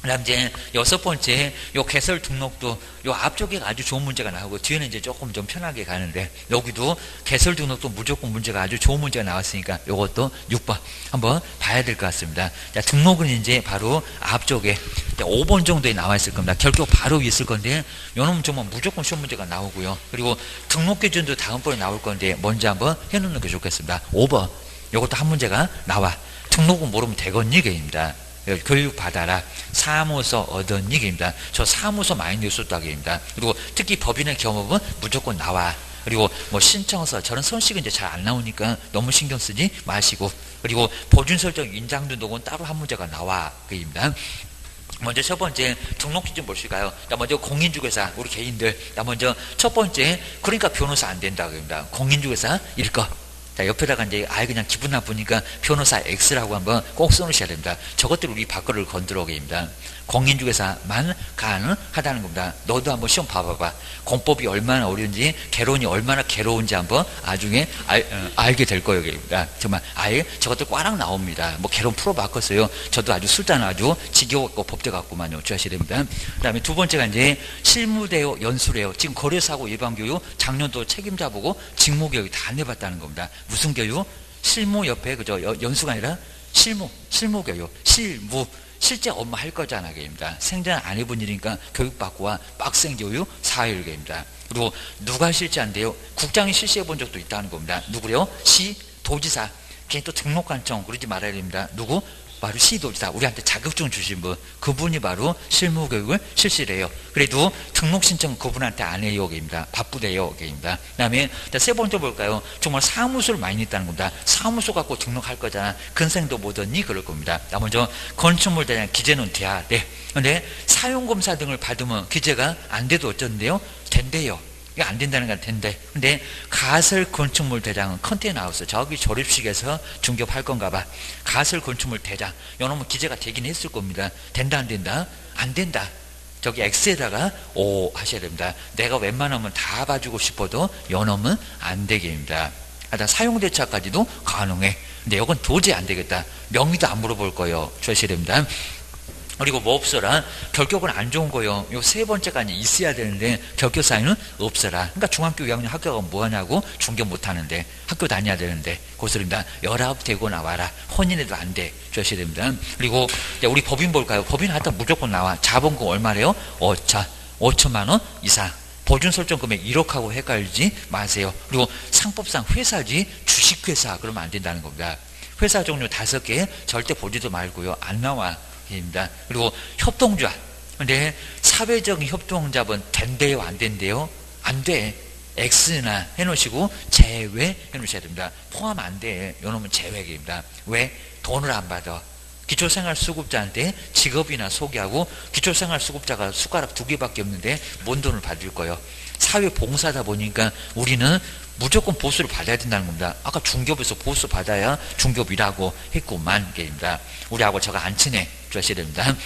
그다음 이제 여섯 번째 요 개설 등록도 요 앞쪽에 아주 좋은 문제가 나오고 뒤에는 이제 조금 좀 편하게 가는데 여기도 개설 등록도 무조건 문제가 아주 좋은 문제가 나왔으니까 요것도 육 번 한번 봐야 될 것 같습니다. 자, 등록은 이제 바로 앞쪽에 오 번 정도에 나와 있을 겁니다. 결국 바로 위에 있을 건데 요놈은 정말 무조건 시험 문제가 나오고요. 그리고 등록 기준도 다음번에 나올 건데 먼저 한번 해놓는 게 좋겠습니다. 오 번 요것도 한 문제가 나와. 등록은 모르면 되겠니? 게입니다. 교육 받아라. 사무소 얻었니? 게입니다. 저 사무소 많이 냈었다. 게입니다. 그리고 특히 법인의 경험은 무조건 나와. 그리고 뭐 신청서 저런 선식은 이제 잘 안 나오니까 너무 신경 쓰지 마시고. 그리고 보준 설정 인장 등록은 따로 한 문제가 나와. 게입니다. 먼저 첫 번째 등록 기준 보실까요? 자, 먼저 공인중개사 우리 개인들. 자, 먼저 첫 번째 그러니까 변호사 안 된다. 그럽니다. 공인중개사 일거. 자, 옆에다가 이제 아예 그냥 기분 나쁘니까 변호사 X라고 한번 꼭 써놓으셔야 됩니다. 저것들 우리 밖을 건드려 오게입니다. 공인중개사만 가능하다는 겁니다. 너도 한번 시험 봐봐봐. 공법이 얼마나 어려운지, 개론이 얼마나 괴로운지 한번 나중에 알, 어, 알게 될 거예요. 입니다. 정말 아예 저것들 꽉 나옵니다. 뭐 개론 풀어봤겠어요. 저도 아주 술잔 아주 지겨웠고 법대 같구만요. 주하셔야 됩니다. 그 다음에 두 번째가 이제 실무대요, 연수래요. 지금 거래사고 예방교육 작년도 책임자 보고 직무교육 다 안 해봤다는 겁니다. 무슨 교육? 실무 옆에 그죠? 연수가 아니라 실무, 실무교육, 실무. 실제 업무 할 거잖아, 게입니다. 생전 안 해본 일이니까 교육받고 와 빡센 교육 사회일계입니다. 그리고 누가 실제한데요? 국장이 실시해 본 적도 있다는 겁니다. 누구래요? 시, 도지사. 걔 또 등록관청 그러지 말아야 됩니다. 누구? 바로 시도지사. 우리한테 자격증 주신 분. 그분이 바로 실무교육을 실시래요. 그래도 등록 신청 그분한테 안 해요. 게입니다. 바쁘대요. 게입니다. 그 다음에 세 번째 볼까요? 정말 사무소를 많이 냈다는 겁니다. 사무소 갖고 등록할 거잖아. 근생도 못 얻니? 그럴 겁니다. 자, 먼저 건축물 대장 기재는 돼야 돼. 근데 사용검사 등을 받으면 기재가 안 돼도 어쩐대요? 된대요. 이게 안 된다는 건 된대. 근데 가설 건축물 대장은 컨테이너 하우스 저기 조립식에서 중개할 건가 봐. 가설 건축물 대장 요놈은 기재가 되긴 했을 겁니다. 된다 안 된다? 안 된다. 저기 X에다가 오 하셔야 됩니다. 내가 웬만하면 다 봐주고 싶어도 요놈은 안 되게입니다. 하여튼 사용대차까지도 가능해. 근데 이건 도저히 안 되겠다. 명의도 안 물어볼 거예요. 주셔야 됩니다. 그리고 뭐 없어라? 결격은 안 좋은 거요. 요 세 번째가 이제 있어야 되는데 결격 사유는 없어라. 그러니까 중학교 이 학년 학교가 뭐 하냐고 중개 못 하는데 학교 다녀야 되는데 고소입니다. 열아홉 되고 나와라. 혼인해도 안 돼. 주셔야 됩니다. 그리고 우리 법인 볼까요? 법인 하여튼 무조건 나와. 자본금 얼마래요? 오천. 오천만 원 이상. 보증 설정 금액 일억하고 헷갈리지 마세요. 그리고 상법상 회사지 주식회사 그러면 안 된다는 겁니다. 회사 종류 다섯 개 절대 보지도 말고요. 안 나와. 입니다. 그리고 협동조합. 근데 사회적인 협동조합은 된대요, 안 된대요? 안 돼. X나 해놓으시고 제외 해놓으셔야 됩니다. 포함 안 돼. 요놈은 제외입니다. 왜? 돈을 안 받아. 기초생활수급자한테 직업이나 소개하고 기초생활수급자가 숟가락 두 개밖에 없는데 뭔 돈을 받을 거예요? 사회봉사다 보니까 우리는 무조건 보수를 받아야 된다는 겁니다. 아까 중개업에서 보수 받아야 중개업이라고 했고만 게입니다. 우리하고 저가 안 친해 주셔야 됩니다.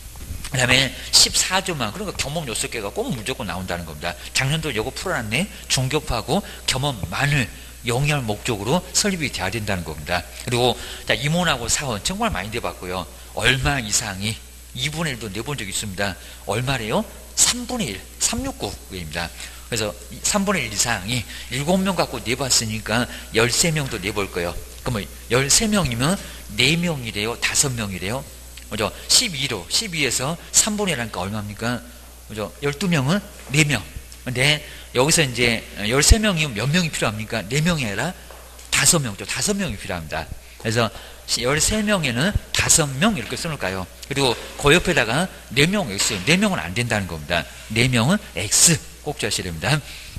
그 다음에 십사 조만 그러니까 경험 여섯 개가 꼭 무조건 나온다는 겁니다. 작년도 이거 풀어놨네. 중개업하고 경험만을 영위할 목적으로 설립이 돼야 된다는 겁니다. 그리고 자, 임원하고 사원 정말 많이 내봤고요. 얼마 이상이 이분의 일도 내본 적이 있습니다. 얼마래요? 삼분의 일, 삼백육십구입니다. 그래서 삼분의 일 이상이 일곱 명 갖고 내봤으니까 열세 명도 내볼 거예요. 그러면 열세 명이면 네 명이래요? 다섯 명이래요? 그죠? 십이로, 십이에서 삼분의 일 하니까 얼마입니까? 그죠? 열두 명은 네 명. 근데 여기서 이제 열세 명이면 몇 명이 필요합니까? 네 명이 아니라 다섯 명죠. 다섯 명이 필요합니다. 그래서 열세 명에는 다섯 명 이렇게 써놓을까요? 그리고 그 옆에다가 네 명 X, 네 명은 안 된다는 겁니다. 네 명은 X 꼭 주셔야 됩니다.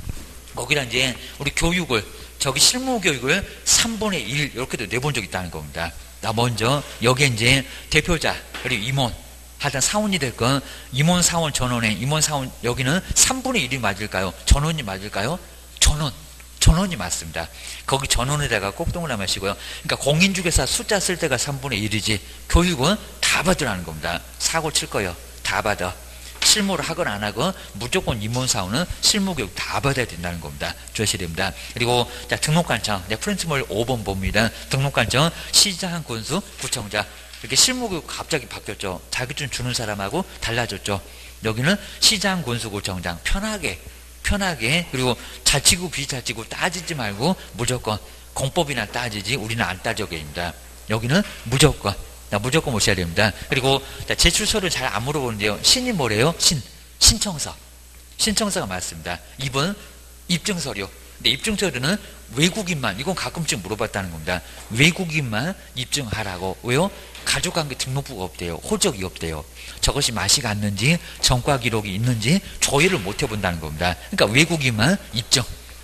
거기다 이제 우리 교육을, 저기 실무 교육을 삼분의 일 이렇게도 내본 적이 있다는 겁니다. 나 먼저 여기에 이제 대표자, 그리고 임원, 하여튼 사원이 될 건 임원, 사원, 전원에 임원, 사원 여기는 삼분의 일이 맞을까요? 전원이 맞을까요? 전원. 전원이 맞습니다. 거기 전원에다가 꼭 동그라미 하시고요. 그러니까 공인중개사 숫자 쓸 때가 삼분의 일이지 교육은 다 받으라는 겁니다. 사고 칠 거예요. 다 받아. 실무를 하건 안 하건 무조건 임원사원은 실무교육 다 받아야 된다는 겁니다. 주셔야 됩니다. 그리고 자, 등록관청 프린트몰 오 번 봅니다. 등록관청 시장 군수 구청장 이렇게 실무교육 갑자기 바뀌었죠. 자격증 주는 사람하고 달라졌죠. 여기는 시장 군수구청장 편하게 편하게 그리고 잘 치고 비잘 치고 따지지 말고 무조건 공법이나 따지지 우리는 안 따져게입니다. 여기는 무조건 무조건 오셔야 됩니다. 그리고 제출서를 잘 안 물어보는데요. 신이 뭐래요? 신 신청서 신청서가 맞습니다. 이 번 입증서류. 근데 입증서류는 외국인만 이건 가끔씩 물어봤다는 겁니다. 외국인만 입증하라고. 왜요? 가족관계 등록부가 없대요. 호적이 없대요. 저것이 맛이 갔는지 전과 기록이 있는지 조회를 못 해본다는 겁니다. 그러니까 외국인만 입증.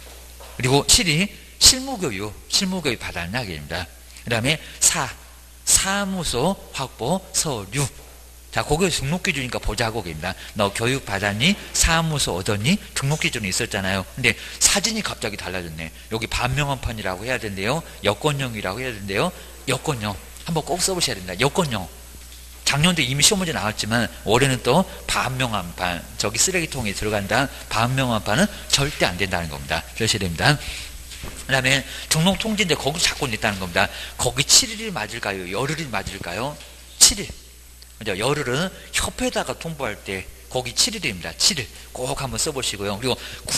그리고 칠이 실무교육 실무교육 받았냐 입니다. 그 다음에 사 사무소 확보 서류. 자, 거기에 등록기준이니까 보자고 입니다. 너 교육 받았니? 사무소 얻었니? 등록기준이 있었잖아요. 근데 사진이 갑자기 달라졌네. 여기 반명함판이라고 해야 된대요. 여권형이라고 해야 된대요. 여권형. 한번 꼭 써보셔야 된다. 여권형. 작년도 이미 시험 문제 나왔지만 올해는 또 반명함판. 저기 쓰레기통에 들어간다. 반명함판은 절대 안 된다는 겁니다. 그러셔야 됩니다. 그 다음에 등록통지인데 거기 자꾸 냈다는 겁니다. 거기 칠 일이 맞을까요? 열흘이 맞을까요? 칠 일. 열흘은 협회에다가 통보할 때 거기 칠 일입니다. 칠 일 꼭 한번 써보시고요. 그리고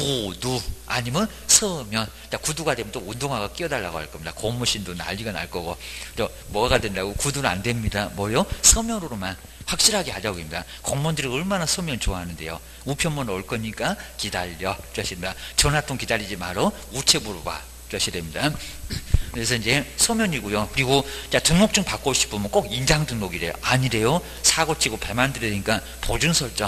구두 아니면 서면. 구두가 되면 또 운동화가 끼워달라고 할 겁니다. 고무신도 난리가 날 거고. 뭐가 된다고? 구두는 안 됩니다. 뭐요? 서면으로만 확실하게 하자고 합니다. 공무원들이 얼마나 서면 좋아하는데요. 우편문 올 거니까 기다려 주십니다. 전화통 기다리지 말어 우체부로 와 주셔야 됩니다. 그래서 이제 서면이고요. 그리고 자, 등록증 받고 싶으면 꼭 인장 등록이래요. 아니래요. 사고 치고 배 만들으니까 보준 설정.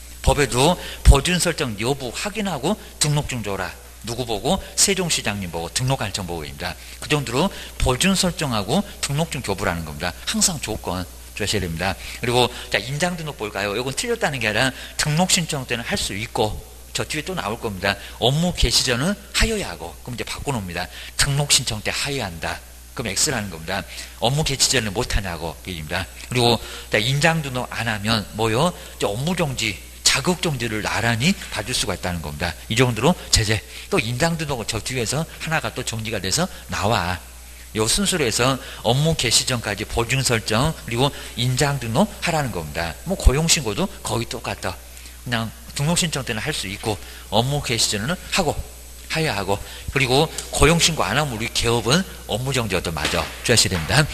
법에도 보준 설정 여부 확인하고 등록증 줘라. 누구 보고? 세종시장님 보고 등록관청 보고입니다. 그 정도로 보준 설정하고 등록증 교부라는 겁니다. 항상 조건 주셔야 됩니다. 그리고 자, 인장 등록 볼까요? 이건 틀렸다는 게 아니라 등록 신청 때는 할 수 있고 저 뒤에 또 나올 겁니다. 업무 개시 전은 하여야 하고 그럼 이제 바꿔놓습니다. 등록 신청 때 하여야 한다. 그럼 X라는 겁니다. 업무 개시 전을 못하냐고 얘기입니다. 그리고 자, 인장 등록 안 하면 뭐요? 업무 정지, 자격 정지를 나란히 받을 수가 있다는 겁니다. 이 정도로 제재. 또 인장 등록은 저 뒤에서 하나가 또 정지가 돼서 나와. 요 순서로 해서 업무 개시 전까지 보증 설정 그리고 인장 등록 하라는 겁니다. 뭐 고용신고도 거의 똑같다. 그냥 등록신청 때는 할 수 있고 업무 개시 전에는 하고 하야 하고 그리고 고용신고 안 하면 우리 개업은 업무정지도 맞아 주셔야 됩니다.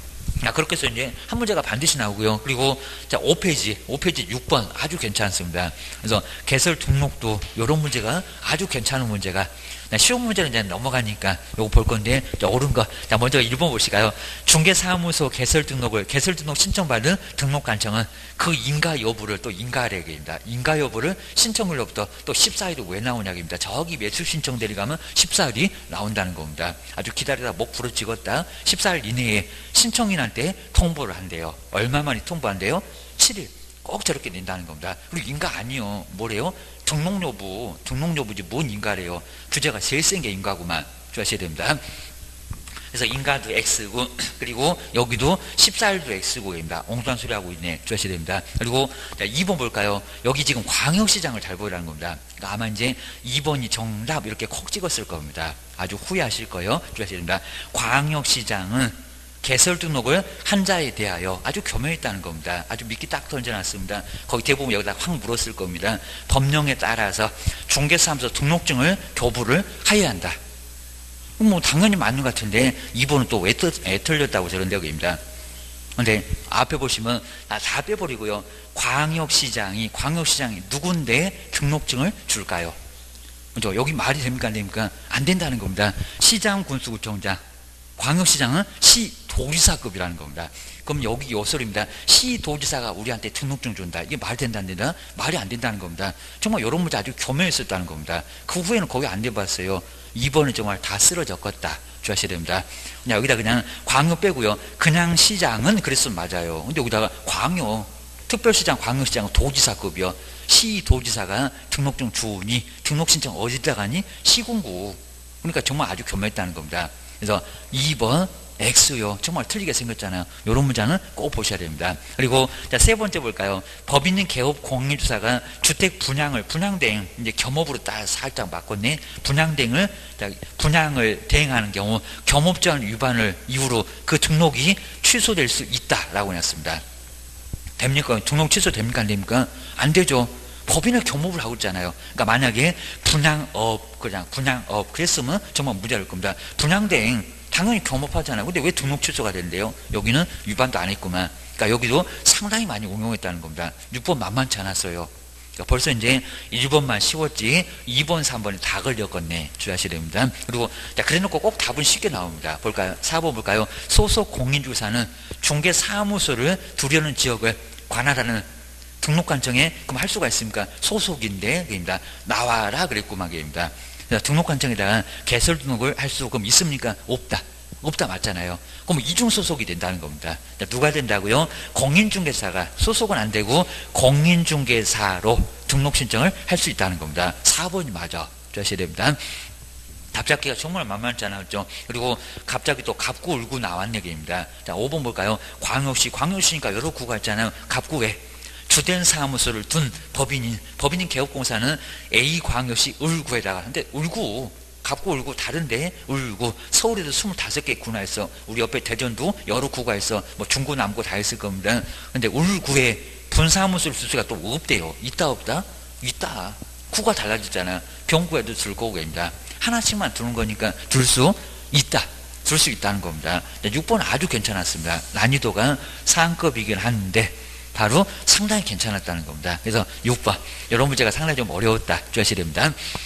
자, 그렇게 해서 이제 한 문제가 반드시 나오고요. 그리고 자, 오 페이지 오 페이지 육 번 아주 괜찮습니다. 그래서 개설 등록도 이런 문제가 아주 괜찮은 문제가 쉬운 문제는 이제 넘어가니까 요거 볼 건데 옳은 거. 자, 먼저 일 번 보실까요? 중개사무소 개설 등록을 개설 등록 신청받은 등록관청은 그 인가 여부를 또 인가하래입니다. 인가 여부를 신청일로부터 또 십사 일이 왜 나오냐입니다. 저기 매수 신청 대리 가면 십사 일이 나온다는 겁니다. 아주 기다리다 목 부러지겠다. 십사 일 이내에 신청인한테 통보를 한대요. 얼마만에 통보한대요? 칠 일. 꼭 저렇게 낸다는 겁니다. 그리고 인가 아니요. 뭐래요? 등록 여부, 등록 여부지 뭔 인가래요. 주제가 제일 센 게 인가구만. 주셔야 됩니다. 그래서 인가도 X고, 그리고 여기도 십사 일도 X고입니다. 엉뚱한 소리 하고 있네. 주셔야 됩니다. 그리고 자, 이 번 볼까요? 여기 지금 광역시장을 잘 보이라는 겁니다. 그러니까 아마 이제 이 번이 정답 이렇게 콕 찍었을 겁니다. 아주 후회하실 거예요. 주셔야 됩니다. 광역시장은 개설 등록을 한자에 대하여 아주 교묘했다는 겁니다. 아주 미끼 딱 던져놨습니다. 거기 대부분 여기다 확 물었을 겁니다. 법령에 따라서 중개사무소 등록증을 교부를 하여야 한다. 뭐 당연히 맞는 것 같은데 이 번은 또 왜 틀렸다고 저런 데입니다. 근데 앞에 보시면 다 빼버리고요. 광역시장이 광역시장이 누군데 등록증을 줄까요? 그죠? 여기 말이 됩니까 안 됩니까? 안 된다는 겁니다. 시장 군수구청장 광역시장은 시도지사급이라는 겁니다. 그럼 여기 요소리입니다. 시도지사가 우리한테 등록증 준다. 이게 말이 된다 안 된다? 말이 안 된다는 겁니다. 정말 이런 문제 아주 교묘했었다는 겁니다. 그 후에는 거기 안 돼봤어요. 이번은 정말 다 쓰러졌겠다. 주셔야 됩니다. 그냥 여기다 그냥 광역 빼고요. 그냥 시장은 그랬으면 맞아요. 근데 여기다가 광역, 특별시장, 광역시장은 도지사급이요. 시도지사가 등록증 주니 등록신청 어디다 가니? 시군구. 그러니까 정말 아주 교묘했다는 겁니다. 그래서 이 번 X요. 정말 틀리게 생겼잖아요. 이런 문장은 꼭 보셔야 됩니다. 그리고 자, 세 번째 볼까요? 법인인 개업 공인주사가 주택 분양을 분양대행 이제 겸업으로 딱 살짝 바꿨네. 분양대행을 자, 분양을 대행하는 경우 겸업제한 위반을 이유로 그 등록이 취소될 수 있다라고 했습니다. 됩니까? 등록 취소됩니까? 안 됩니까? 안 되죠. 법인을 겸업을 하고 있잖아요. 그러니까 만약에 분양업, 그냥 분양업 그랬으면 정말 무죄일 겁니다. 분양대행 당연히 겸업하잖아요. 근데 왜 등록 취소가 된대요? 여기는 위반도 안 했구만. 그러니까 여기도 상당히 많이 응용했다는 겁니다. 육 번 만만치 않았어요. 그러니까 벌써 이제 일 번만 쉬웠지 이 번, 삼 번이 다 걸렸겠네. 주의하셔야 됩니다. 그리고 자, 그래놓고 꼭 답은 쉽게 나옵니다. 볼까요? 사 번 볼까요? 소속 공인주사는 중개사무소를 두려는 지역을 관할하는 등록관청에 그럼 할 수가 있습니까? 소속인데 그입니다. 나와라 그랬구만 그입니다. 등록관청에다가 개설 등록을 할 수 그럼 있습니까? 없다. 없다 맞잖아요. 그럼 이중 소속이 된다는 겁니다. 누가 된다고요? 공인중개사가 소속은 안 되고 공인중개사로 등록 신청을 할 수 있다는 겁니다. 사 번이 맞아. 주셔야 됩니다. 답 잡기가 정말 만만치 않았죠. 그리고 갑자기 또 갑구 울구 나왔네 얘기입니다. 자, 오 번 볼까요? 광역시, 광역시니까 여러 구가 있잖아요. 갑구에 주된 사무소를 둔 법인인, 법인인 개업공사는 A광역시 을구에다가, 근데 을구, 갑구 을구 다른데, 을구, 서울에도 스물다섯 개 구나 있어. 우리 옆에 대전도 여러 구가 있어. 뭐 중구, 남구 다 있을 겁니다. 근데 을구에 분사무소를 줄 수가 또 없대요. 있다, 없다? 있다. 구가 달라졌잖아요. 병구에도 줄 거고입니다. 하나씩만 두는 거니까 둘 수 있다. 둘 수 있다는 겁니다. 육 번 아주 괜찮았습니다. 난이도가 상급이긴 한데, 바로 상당히 괜찮았다는 겁니다. 그래서 육 번. 이런 문제가 상당히 좀 어려웠다. 주셔야 됩니다.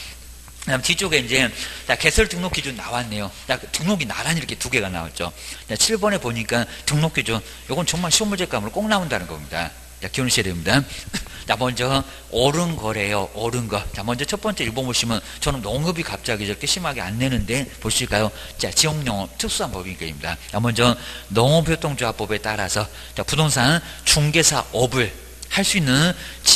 그 다음 뒤쪽에 이제, 자, 개설 등록 기준 나왔네요. 자, 등록이 나란히 이렇게 두 개가 나왔죠. 자, 칠 번에 보니까 등록 기준, 요건 정말 시험 문제감으로 꼭 나온다는 겁니다. 자, 기억하셔야 됩니다. 자, 먼저, 옳은 거래요. 옳은 거. 자, 먼저 첫 번째 일 번 보시면, 저는 농업이 갑자기 저렇게 심하게 안 내는데, 보실까요? 자, 지역농업 특수한 법인입니다. 자, 먼저, 농업협동조합법에 따라서, 자, 부동산 중개사업을 할 수 있는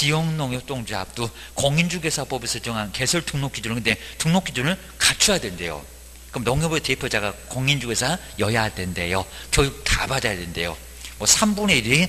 지역농협동조합도 공인중개사법에서 정한 개설 등록 기준을, 근데 등록 기준을 갖춰야 된대요. 그럼 농협의 대표자가 공인중개사여야 된대요. 교육 다 받아야 된대요. 뭐 삼분의 일이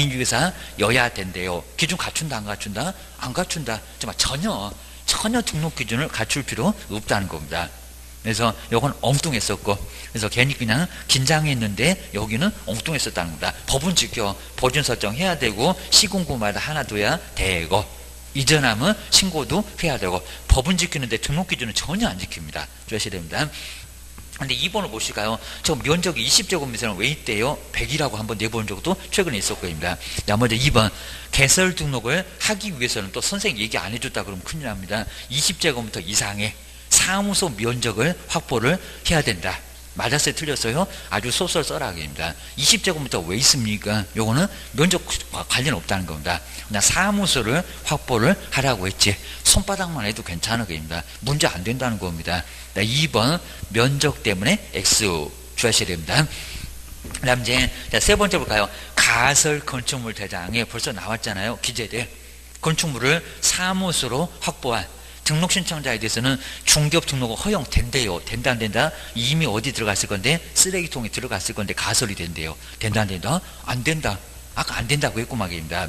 공인중개사여야 된대요. 기준 갖춘다 안 갖춘다? 안 갖춘다. 정말 전혀 전혀 등록 기준을 갖출 필요 없다는 겁니다. 그래서 이건 엉뚱했었고, 그래서 괜히 그냥 긴장했는데 여기는 엉뚱했었다는 겁니다. 법은 지켜 보증 설정해야 되고 시군구마다 하나 둬야 되고 이전하면 신고도 해야 되고 법은 지키는데 등록 기준은 전혀 안 지킵니다. 주셔야 됩니다. 근데 이 번을 보실까요? 저 면적이 이십 제곱미터는 왜 있대요? 백이라고 한번 내본 적도 최근에 있었을 겁니다. 자, 먼저 이 번. 개설 등록을 하기 위해서는 또 선생님 얘기 안 해줬다 그러면 큰일 납니다. 이십 제곱미터 이상의 사무소 면적을 확보를 해야 된다. 맞았어요? 틀렸어요? 아주 소설 써라기입니다. 이십 제곱미터 왜 있습니까? 요거는 면적과 관련 없다는 겁니다. 그냥 사무소를 확보를 하라고 했지. 손바닥만 해도 괜찮은 겁니다. 문제 안 된다는 겁니다. 이 번 면적 때문에 X 주하셔야 됩니다. 그 다음 이제 세 번째 볼까요? 가설 건축물 대장에 벌써 나왔잖아요. 기재대. 건축물을 사무소로 확보한 등록 신청자에 대해서는 중개업 등록은 허용된대요. 된다 안 된다? 이미 어디 들어갔을 건데? 쓰레기통에 들어갔을 건데 가설이 된대요. 된다 안 된다? 안 된다. 아까 안 된다고 했고 말입니다.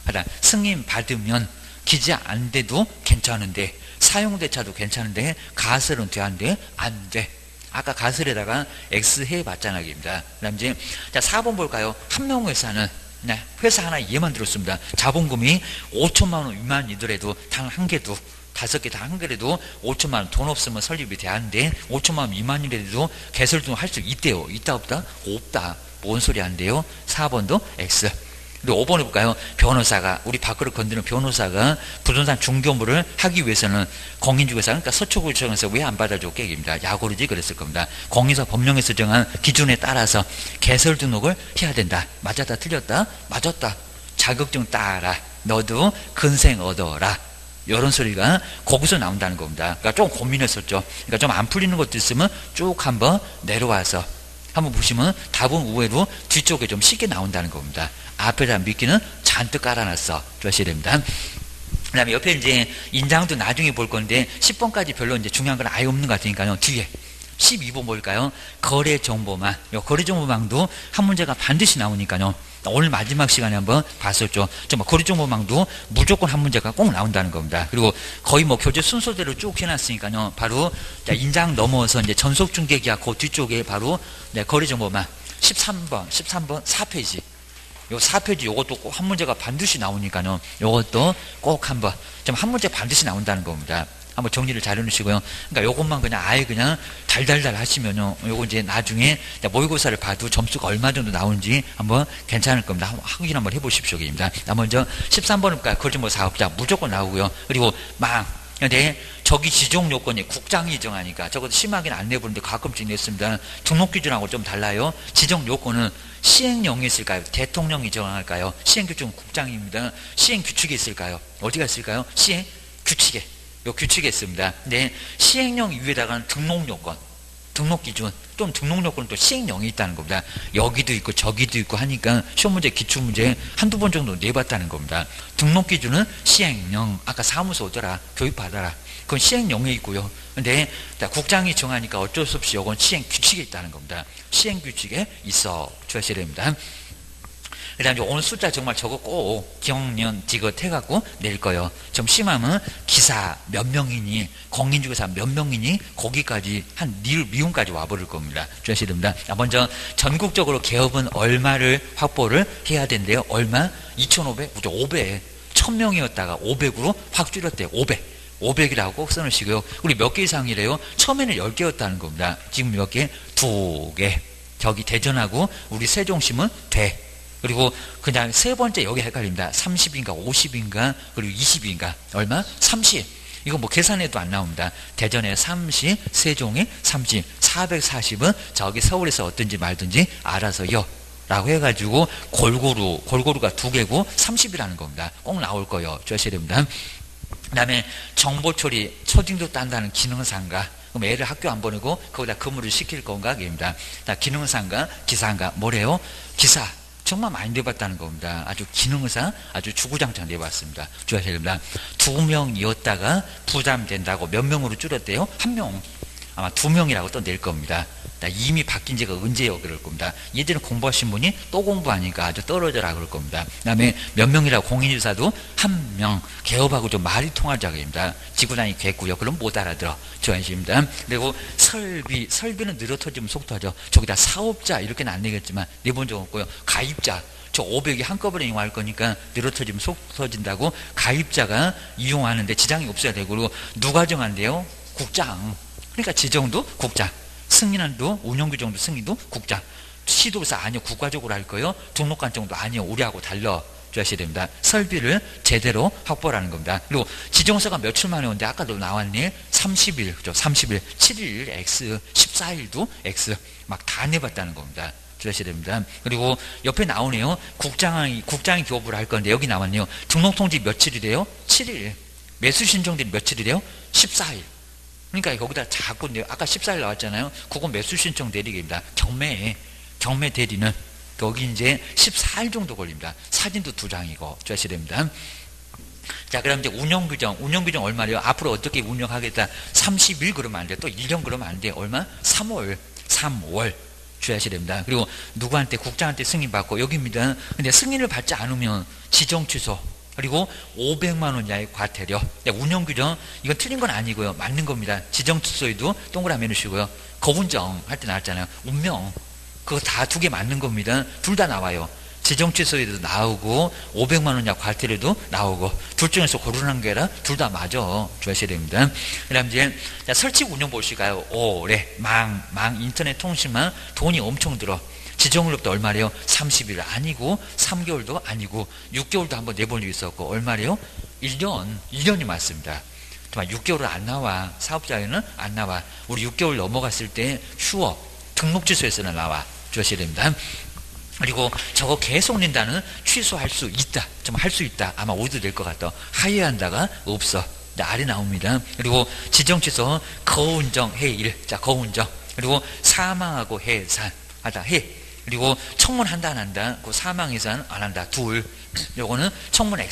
승인 받으면 기재 안 돼도 괜찮은데 사용대차도 괜찮은데 가설은 돼 안 돼? 안 돼. 아까 가설에다가 X 해봤잖아요. 그 다음 이제 자 사 번 볼까요? 한 명 회사는 네, 회사 하나 예만 들었습니다. 자본금이 오천만 원 미만이더라도 단 한 개도 다섯 개 다 한 개라도 오천만 원 돈 없으면 설립이 돼야하는데 오천만 원 미만이라도 개설 등록 할 수 있대요. 있다 없다? 없다. 뭔 소리 안 돼요? 사 번도 X. 그리고 오 번에 볼까요? 변호사가 우리 밖으로 건드는 변호사가 부동산 중개업무를 하기 위해서는 공인중개사 그러니까 서초구청에서 왜 안 받아줬게 얘기입니다. 야구르지 그랬을 겁니다. 공인사 법령에서 정한 기준에 따라서 개설 등록을 해야 된다. 맞았다 틀렸다? 맞았다. 자격증 따라. 너도 근생 얻어라. 이런 소리가 거기서 나온다는 겁니다. 그러니까 좀 고민했었죠. 그러니까 좀 안 풀리는 것도 있으면 쭉 한번 내려와서 한번 보시면 답은 의외로 뒤쪽에 좀 쉽게 나온다는 겁니다. 앞에다 미끼는 잔뜩 깔아놨어. 주셔야 됩니다. 그 다음에 옆에 이제 인장도 나중에 볼 건데 십 번까지 별로 이제 중요한 건 아예 없는 것 같으니까요. 뒤에 십이 번 뭘까요? 거래정보망. 요 거래정보망도 한 문제가 반드시 나오니까요. 오늘 마지막 시간에 한번 봤었죠. 정말 거래정보망도 무조건 한 문제가 꼭 나온다는 겁니다. 그리고 거의 뭐 교재 순서대로 쭉 해놨으니까요. 바로 인장 넘어서 이제 전속중개계약 그 뒤쪽에 바로 네, 거래정보망 십삼 번, 십삼 번 사 페이지. 요 사 페이지 요것도 꼭 한 문제가 반드시 나오니까요. 요것도 꼭 한번 좀 한 문제 반드시 나온다는 겁니다. 한번 정리를 잘 해놓으시고요. 그러니까 요것만 그냥 아예 그냥 달달달 하시면요. 요거 이제 나중에 모의고사를 봐도 점수가 얼마 정도 나오는지 한번 괜찮을 겁니다. 한번 확인 한번 해보십시오. 입니다. 먼저 십삼 번입니까? 거짓말 사업자 무조건 나오고요. 그리고 망. 근데 저기 지정 요건이 국장이 정하니까 저것도 심하게는 안 내보는데 가끔씩 냈습니다. 등록 기준하고 좀 달라요. 지정 요건은 시행령이 있을까요? 대통령이 정할까요? 시행 규칙은 국장입니다. 시행 규칙이 있을까요? 어디가 있을까요? 시행 규칙에. 요 규칙에 있습니다. 근데 시행령 위에다가는 등록 요건, 등록 기준, 또는 등록 요건은 또 시행령이 있다는 겁니다. 여기도 있고 저기도 있고 하니까 시험 문제, 기출 문제 한두 번 정도 내봤다는 겁니다. 등록 기준은 시행령, 아까 사무소 오더라, 교육 받아라. 그건 시행령에 있고요. 근데 국장이 정하니까 어쩔 수 없이 이건 시행 규칙에 있다는 겁니다. 시행 규칙에 있어 주셔야 됩니다. 그 다음에 오늘 숫자 정말 저거 꼭 기억년 디귿 해갖고 낼 거예요. 좀 심하면 기사 몇 명이니, 공인중개사 몇 명이니, 거기까지 한 니, 미움까지 와버릴 겁니다. 주셔야 됩니다. 먼저 전국적으로 개업은 얼마를 확보를 해야 된대요. 얼마? 이천오백? 그죠? 오백. 천 명이었다가 오백으로 확 줄였대요. 오백. 오백이라고 꼭 써놓으시고요. 우리 몇 개 이상이래요? 처음에는 열 개였다는 겁니다. 지금 몇 개? 두 개. 저기 대전하고 우리 세종시면 돼. 그리고 그냥 세 번째 여기 헷갈립니다. 삼십인가 오십인가 그리고 이십인가 얼마? 삼십. 이거 뭐 계산해도 안 나옵니다. 대전에 삼십, 세종에 삼십, 사백사십은 저기 서울에서 어떤지 말든지 알아서요 라고 해가지고 골고루, 골고루가 두 개고 삼십이라는 겁니다. 꼭 나올 거예요. 주셔야 됩니다. 그 다음에 정보처리, 초딩도 딴다는 기능상가. 그럼 애를 학교 안 보내고 거기다 근무를 시킬 건가? 입니다. 기능상가, 기사인가, 뭐래요? 기사. 정말 많이 내봤다는 겁니다. 아주 기능사, 아주 주구장창 내봤습니다. 주셔야 됩니다. 두 명이었다가 부담된다고 몇 명으로 줄였대요? 한 명. 아마 두 명이라고 또 낼 겁니다. 이미 바뀐 지가 언제요? 그럴 겁니다. 예전에 공부하신 분이 또 공부하니까 아주 떨어져라 그럴 겁니다. 그 다음에 몇 명이라고 공인인사도 한 명. 개업하고 좀 말이 통하자입니다. 지구단위 됐고요. 그럼 못 알아들어. 주안식입니다. 그리고 설비. 설비는 느려 터지면 속 터져. 저기다 사업자 이렇게는 안 내겠지만 내본 적 없고요. 가입자. 저 오백이 한꺼번에 이용할 거니까 느려 터지면 속 터진다고 가입자가 이용하는데 지장이 없어야 되고 그리고 누가 정한대요? 국장. 그러니까 지정도 국장. 승인도 운영규정도 승인도 국장. 시도사 아니요 국가적으로 할 거예요. 등록관청도 아니요 우리하고 달러 주셔야 됩니다. 설비를 제대로 확보하는 겁니다. 그리고 지정서가 며칠 만에 오는데 아까도 나왔니? 삼십 일 그죠? 삼십 일, 칠 일 X, 십사 일도 X 막 다 내봤다는 겁니다. 주셔야 됩니다. 그리고 옆에 나오네요. 국장이 국장이 교부를 할 건데 여기 나왔네요. 등록통지 며칠이래요? 칠 일. 매수 신청일이 며칠이래요? 십사 일. 그러니까 거기다 자꾸 아까 십사 일 나왔잖아요. 그건 매수 신청 대리입니다. 경매 경매 대리는 여기 이제 십사 일 정도 걸립니다. 사진도 두 장이고 주셔야 됩니다. 자, 그럼 이제 운영 규정 운영 규정 얼마래요? 앞으로 어떻게 운영하겠다? 삼십 일 그러면 안 돼. 또 일 년 그러면 안 돼. 얼마? 삼월 삼월 주셔야 됩니다. 그리고 누구한테 국장한테 승인 받고 여기입니다. 근데 승인을 받지 않으면 지정 취소. 그리고 오백만 원 이하의 과태료. 운영규정 이건 틀린 건 아니고요. 맞는 겁니다. 지정취소에도 동그라미 해놓으시고요. 거운정 할 때 나왔잖아요. 운명 그거 다 두 개 맞는 겁니다. 둘 다 나와요. 지정취소에도 나오고 오백만 원 이하 과태료도 나오고 둘 중에서 고르는 게 아니라 둘 다 맞아. 주셔야 됩니다. 그 다음 이제 자, 설치 운영 보실까요? 오래 망, 망 인터넷 통신망 돈이 엄청 들어. 지정으로부터 얼마래요? 삼십 일 아니고 삼 개월도 아니고 육 개월도 한번 내본 적이 있었고 얼마래요? 일 년, 일 년이 맞습니다. 정말 육 개월은 안 나와. 사업자에는 안 나와. 우리 육 개월 넘어갔을 때 휴업, 등록 취소에서는 나와. 주셔야 됩니다. 그리고 저거 계속 낸다는 취소할 수 있다. 좀 할 수 있다. 아마 오도 될 것 같다. 하회한다가 없어. 아래 나옵니다. 그리고 지정 취소, 거운정 해일. 자, 거운정. 그리고 사망하고 해산. 하다 해. 그리고 청문한다 안 한다. 그 사망 해산 안 한다. 둘. 요거는 청문 X.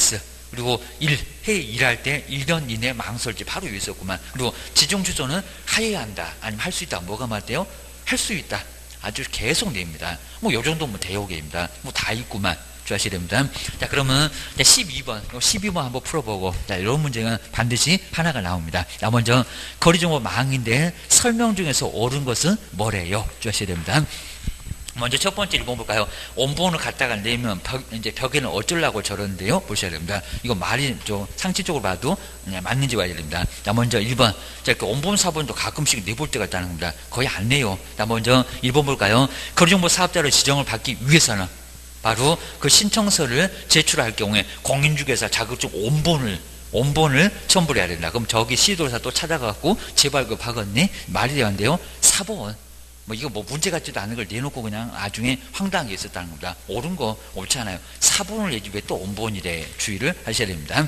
그리고 일, 해 일할 때 일 년 이내 망설지 바로 위에 있었구만. 그리고 지정 주소는 하여야 한다. 아니면 할 수 있다. 뭐가 맞대요? 할 수 있다. 아주 계속 냅니다. 뭐, 요 정도면 대역입니다. 뭐, 다 있구만. 주하셔야 됩니다. 자, 그러면 십이 번, 십이 번 한번 풀어보고, 자, 이런 문제가 반드시 하나가 나옵니다. 자, 먼저, 거리정보 망인데 설명 중에서 옳은 것은 뭐래요? 주하셔야 됩니다. 먼저 첫 번째 일 번 볼까요? 원본을 갖다가 내면 벽, 이제 벽에는 어쩌려고 저러는데요? 보셔야 됩니다. 이거 말이 좀 상식적으로 봐도 맞는지 봐야 됩니다. 자, 먼저 일 번. 자, 그 원본 사본도 가끔씩 내볼 때가 있다는 겁니다. 거의 안 내요. 자, 먼저 일 번 볼까요? 거리정보 사업자로 지정을 받기 위해서는 바로 그 신청서를 제출할 경우에 공인중개사 자격증 원본을 원본을 첨부를 해야 된다. 그럼 저기 시도사 또 찾아가고 재발급하겠네? 말이 되는데요. 사본. 뭐 이거 뭐 문제 같지도 않은 걸 내놓고 그냥 나중에 황당하게 있었다는 겁니다. 옳은 거 옳지 않아요. 사본을 내지 왜 또 원본이래 주의를 하셔야 됩니다.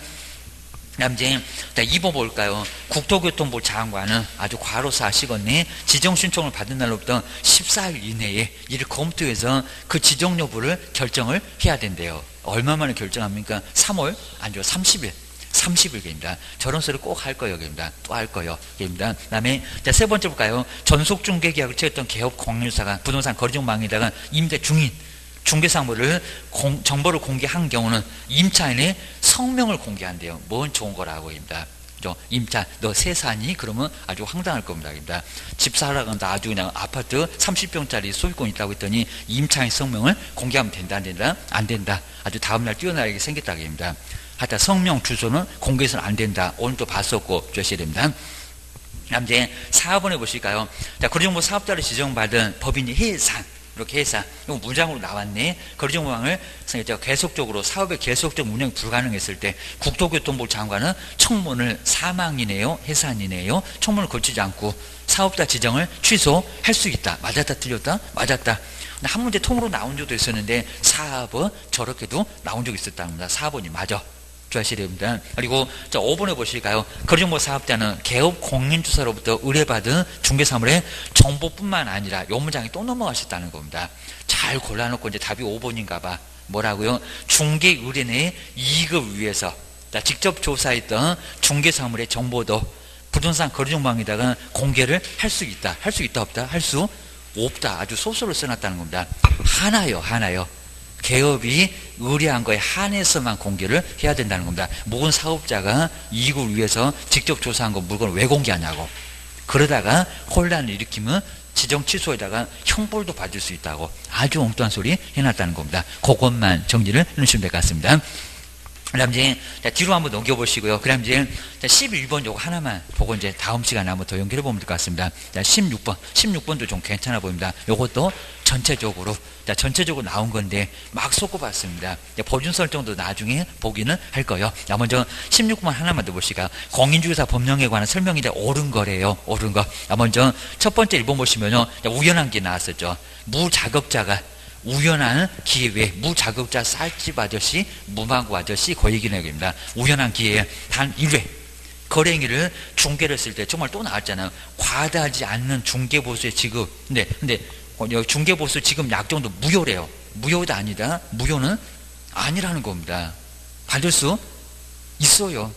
다음 이제 이 번 볼까요? 국토교통부 장관은 아주 과로사 하시겠네. 지정 신청을 받은 날로부터 십사 일 이내에 이를 검토해서 그 지정 여부를 결정을 해야 된대요. 얼마 만에 결정합니까? 삼월 아니죠. 삼십 일. 삼십 일입니다. 저런 소리 꼭 할 거예요. 입니다. 또 할 거예요. 입니다. 그 다음에 세 번째 볼까요? 전속 중개 계약을 체했던 개업 공인사가 부동산 거리정망에다가 임대 중인 중개사무를 공, 정보를 공개한 경우는 임차인의 성명을 공개한대요. 뭔 좋은 거라고 입니다. 임차 너 세사니? 그러면 아주 황당할 겁니다. 입니다. 집 사러 간다 아주 그냥 아파트 삼십 평짜리 소유권 있다고 했더니 임차인 성명을 공개하면 된다 안 된다? 안 된다. 아주 다음날 뛰어나게 생겼다고 합니다. 하여튼 성명 주소는 공개해서는 안 된다. 오늘도 봤었고 주셔야 됩니다. 다음 이제 사 번에 보실까요? 자, 거리정보 사업자를 지정받은 법인이 해상 이렇게 해상 이거 문장으로 나왔네. 거리정보망을 계속적으로 사업의 계속적 운영이 불가능했을 때 국토교통부 장관은 청문을 사망이네요, 해산이네요. 청문을 거치지 않고 사업자 지정을 취소할 수 있다. 맞았다, 틀렸다? 맞았다. 한 문제 통으로 나온 적도 있었는데 사 번 저렇게도 나온 적이 있었다는 겁니다. 사 번이 맞아. 주하셔야 됩니다. 그리고 자, 오 번에 보실까요? 거리정보 사업자는 개업 공인주사로부터 의뢰받은 중개사물의 정보뿐만 아니라 이 문장이 또 넘어가셨다는 겁니다. 잘 골라놓고 이제 답이 오 번인가 봐. 뭐라고요? 중개 의뢰 내 이익을 위해서 자, 직접 조사했던 중개사물의 정보도 부동산 거리정보망에다가 공개를 할 수 있다. 할 수 있다 없다? 할 수 없다. 아주 소설을 써놨다는 겁니다. 하나요. 하나요. 개업이 의뢰한 거에 한해서만 공개를 해야 된다는 겁니다. 모든 사업자가 이익을 위해서 직접 조사한 거 물건을 왜 공개하냐고. 그러다가 혼란을 일으키면 지정 취소에다가 형벌도 받을 수 있다고 아주 엉뚱한 소리 해놨다는 겁니다. 그것만 정리를 해주시면 될 것 같습니다. 그 다음 이제 뒤로 한번 넘겨보시고요. 그 다음 이제 십일 번 요거 하나만 보고 이제 다음 시간에 한번 더 연결해 보면 될 것 같습니다. 십육 번. 십육 번도 좀 괜찮아 보입니다. 요것도 전체적으로, 자, 전체적으로 나온 건데 막 섞어봤습니다. 보준 설정도 나중에 보기는 할 거예요. 자, 먼저 십육 번 하나만 더 보시까. 공인중개사 법령에 관한 설명인데 옳은 거래요. 옳은 거. 자, 먼저 첫 번째 일 번 보시면요. 우연한 게 나왔었죠. 무자격자가 우연한 기회에 무자격자 쌀집 아저씨, 무망고 아저씨 그 얘기는 여기입니다. 우연한 기회에 단 일 회 거래행위를 중개를 쓸 때 정말 또 나왔잖아요. 과다하지 않는 중개보수의 지급. 근데 근데 중개보수 지급 약정도 무효래요. 무효도 아니다. 무효는 아니라는 겁니다. 받을 수 있어요.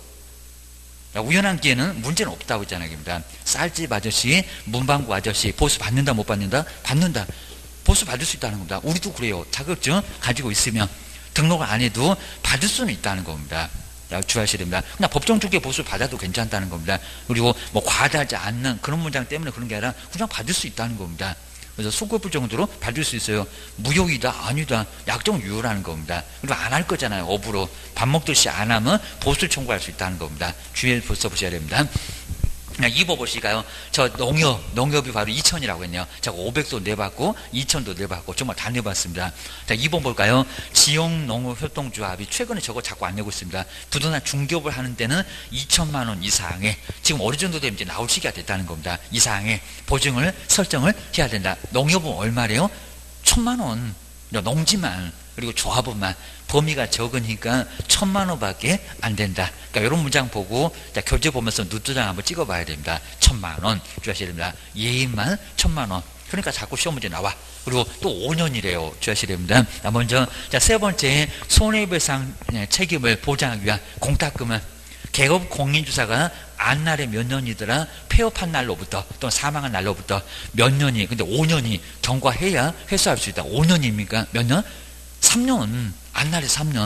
우연한 기회는 문제는 없다고 했잖아요. 쌀집 아저씨, 문방구 아저씨 보수 받는다 못 받는다? 받는다. 보수 받을 수 있다는 겁니다. 우리도 그래요. 자격증 가지고 있으면 등록을 안 해도 받을 수는 있다는 겁니다. 주의하셔야 됩니다. 그냥 법정 중개 보수 받아도 괜찮다는 겁니다. 그리고 뭐 과다하지 않는 그런 문장 때문에 그런 게 아니라 그냥 받을 수 있다는 겁니다. 그래서 수급부 정도로 받을 수 있어요. 무효이다 아니다 약정 유효라는 겁니다. 그리고 안 할 거잖아요. 업으로 밥 먹듯이 안 하면 보수를 청구할 수 있다는 겁니다. 주의해서 보셔야 됩니다. 이 번 보실까요? 저 농협, 농협이 바로 이천이라고 했네요. 제가 오백도 내봤고, 이천도 내봤고, 정말 다 내봤습니다. 자, 이 번 볼까요? 지역농업협동조합이 최근에 저거 자꾸 안 내고 있습니다. 부동산 중개업을 하는 데는 이천만 원 이상의, 지금 어느 정도 되면 이제 나올 시기가 됐다는 겁니다. 이상의 보증을 설정을 해야 된다. 농협은 얼마래요? 천만 원. 농지만, 그리고 조합원만. 범위가 적으니까 천만 원밖에 안 된다. 그러니까 이런 문장 보고 자, 교재 보면서 눈도장 한번 찍어봐야 됩니다. 천만 원 주하셔야 됩니다. 예인만 천만 원. 그러니까 자꾸 시험 문제 나와. 그리고 또 오 년이래요. 주의하셔야 됩니다. 자, 먼저, 자, 세 번째, 손해배상 책임을 보장하기 위한 공탁금은 개업 공인주사가 안 날에 몇 년이더라? 폐업한 날로부터 또는 사망한 날로부터 몇 년이, 근데 오 년이 경과해야 회수할 수 있다. 오 년입니까? 몇 년? 삼 년. 안 날에 삼 년.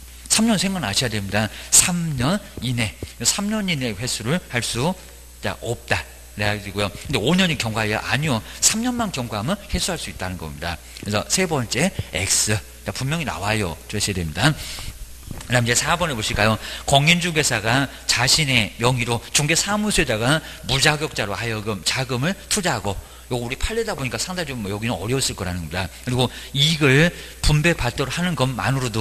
삼 년 생각나셔야 됩니다. 삼 년 이내. 삼 년 이내 회수를 할 수 없다. 그래가지고요. 근데 오 년이 경과해야 아니요. 삼 년만 경과하면 회수할 수 있다는 겁니다. 그래서 세 번째, X. 분명히 나와요. 주셔야 됩니다. 그 다음 이제 사 번에 보실까요? 공인중개사가 자신의 명의로 중개사무소에다가 무자격자로 하여금 자금을 투자하고, 요거 우리 판례다 보니까 상당히 좀 여기는 어려웠을 거라는 겁니다. 그리고 이익을 분배 받도록 하는 것만으로도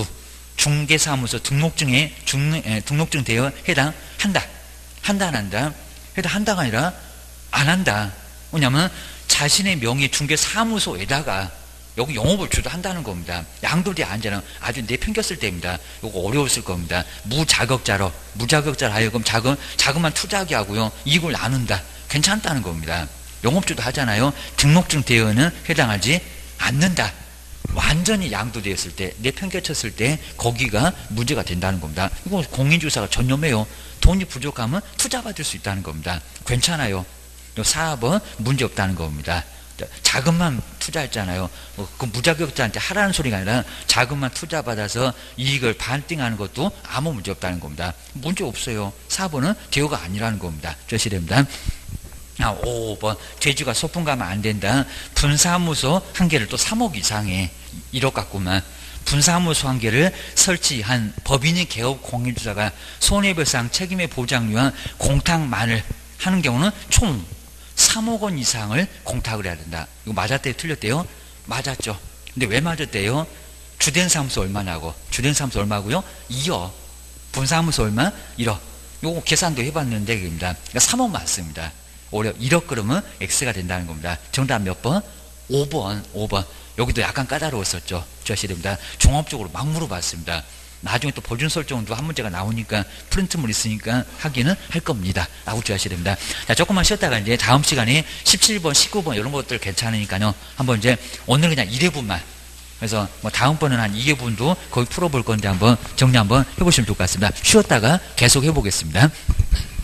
중개사무소 등록증에 중, 에, 등록증되어 해당한다. 한다, 안 한다? 해당한다가 아니라 안 한다. 왜냐면 자신의 명의 중개사무소에다가 여기 영업을 주도한다는 겁니다. 양도대 안전은 아주 내팽겼을 때입니다. 이거 어려웠을 겁니다. 무자격자로, 무자격자로 하여금 자금, 자금만 투자하게 하고요. 이익을 나눈다. 괜찮다는 겁니다. 영업주도 하잖아요. 등록증 대여는 해당하지 않는다. 완전히 양도되었을 때, 내팽개쳤을 때 거기가 문제가 된다는 겁니다. 이거 공인주사가 전념해요. 돈이 부족하면 투자받을 수 있다는 겁니다. 괜찮아요. 사업은 문제 없다는 겁니다. 자금만 투자했잖아요. 그 무자격자한테 하라는 소리가 아니라 자금만 투자받아서 이익을 반띵하는 것도 아무 문제 없다는 겁니다. 문제 없어요. 사업은 대여가 아니라는 겁니다. 주셔야 됩니다. 아, 오 번 돼지가 소풍 가면 안 된다. 분사무소 한 개를 또 삼억 이상에 일억 갖고만 분사무소 한 개를 설치한 법인이 개업 공인주사가 손해배상 책임의 보장 위한 공탁만을 하는 경우는 총 삼억 원 이상을 공탁을 해야 된다. 이거 맞았대요? 틀렸대요? 맞았죠. 근데 왜 맞았대요? 주된 사무소 얼마냐고. 주된 사무소 얼마고요? 이억. 분사무소 얼마? 일억. 요거 계산도 해봤는데 입니다. 그러니까 삼억 맞습니다. 오히려 일억 그러면 X가 된다는 겁니다. 정답 몇 번? 오 번. 오 번. 여기도 약간 까다로웠었죠. 주셔야 됩니다. 종합적으로 막 물어봤습니다. 나중에 또 보준 설정도 한 문제가 나오니까 프린트물 있으니까 확인은 할 겁니다. 라고 주셔야 됩니다. 자, 조금만 쉬었다가 이제 다음 시간에 십칠 번, 십구 번 이런 것들 괜찮으니까요. 한번 이제 오늘 그냥 일 회분만. 그래서 뭐 다음번은 한 이 회분도 거의 풀어볼 건데 한번 정리 한번 해보시면 좋을 것 같습니다. 쉬었다가 계속 해보겠습니다.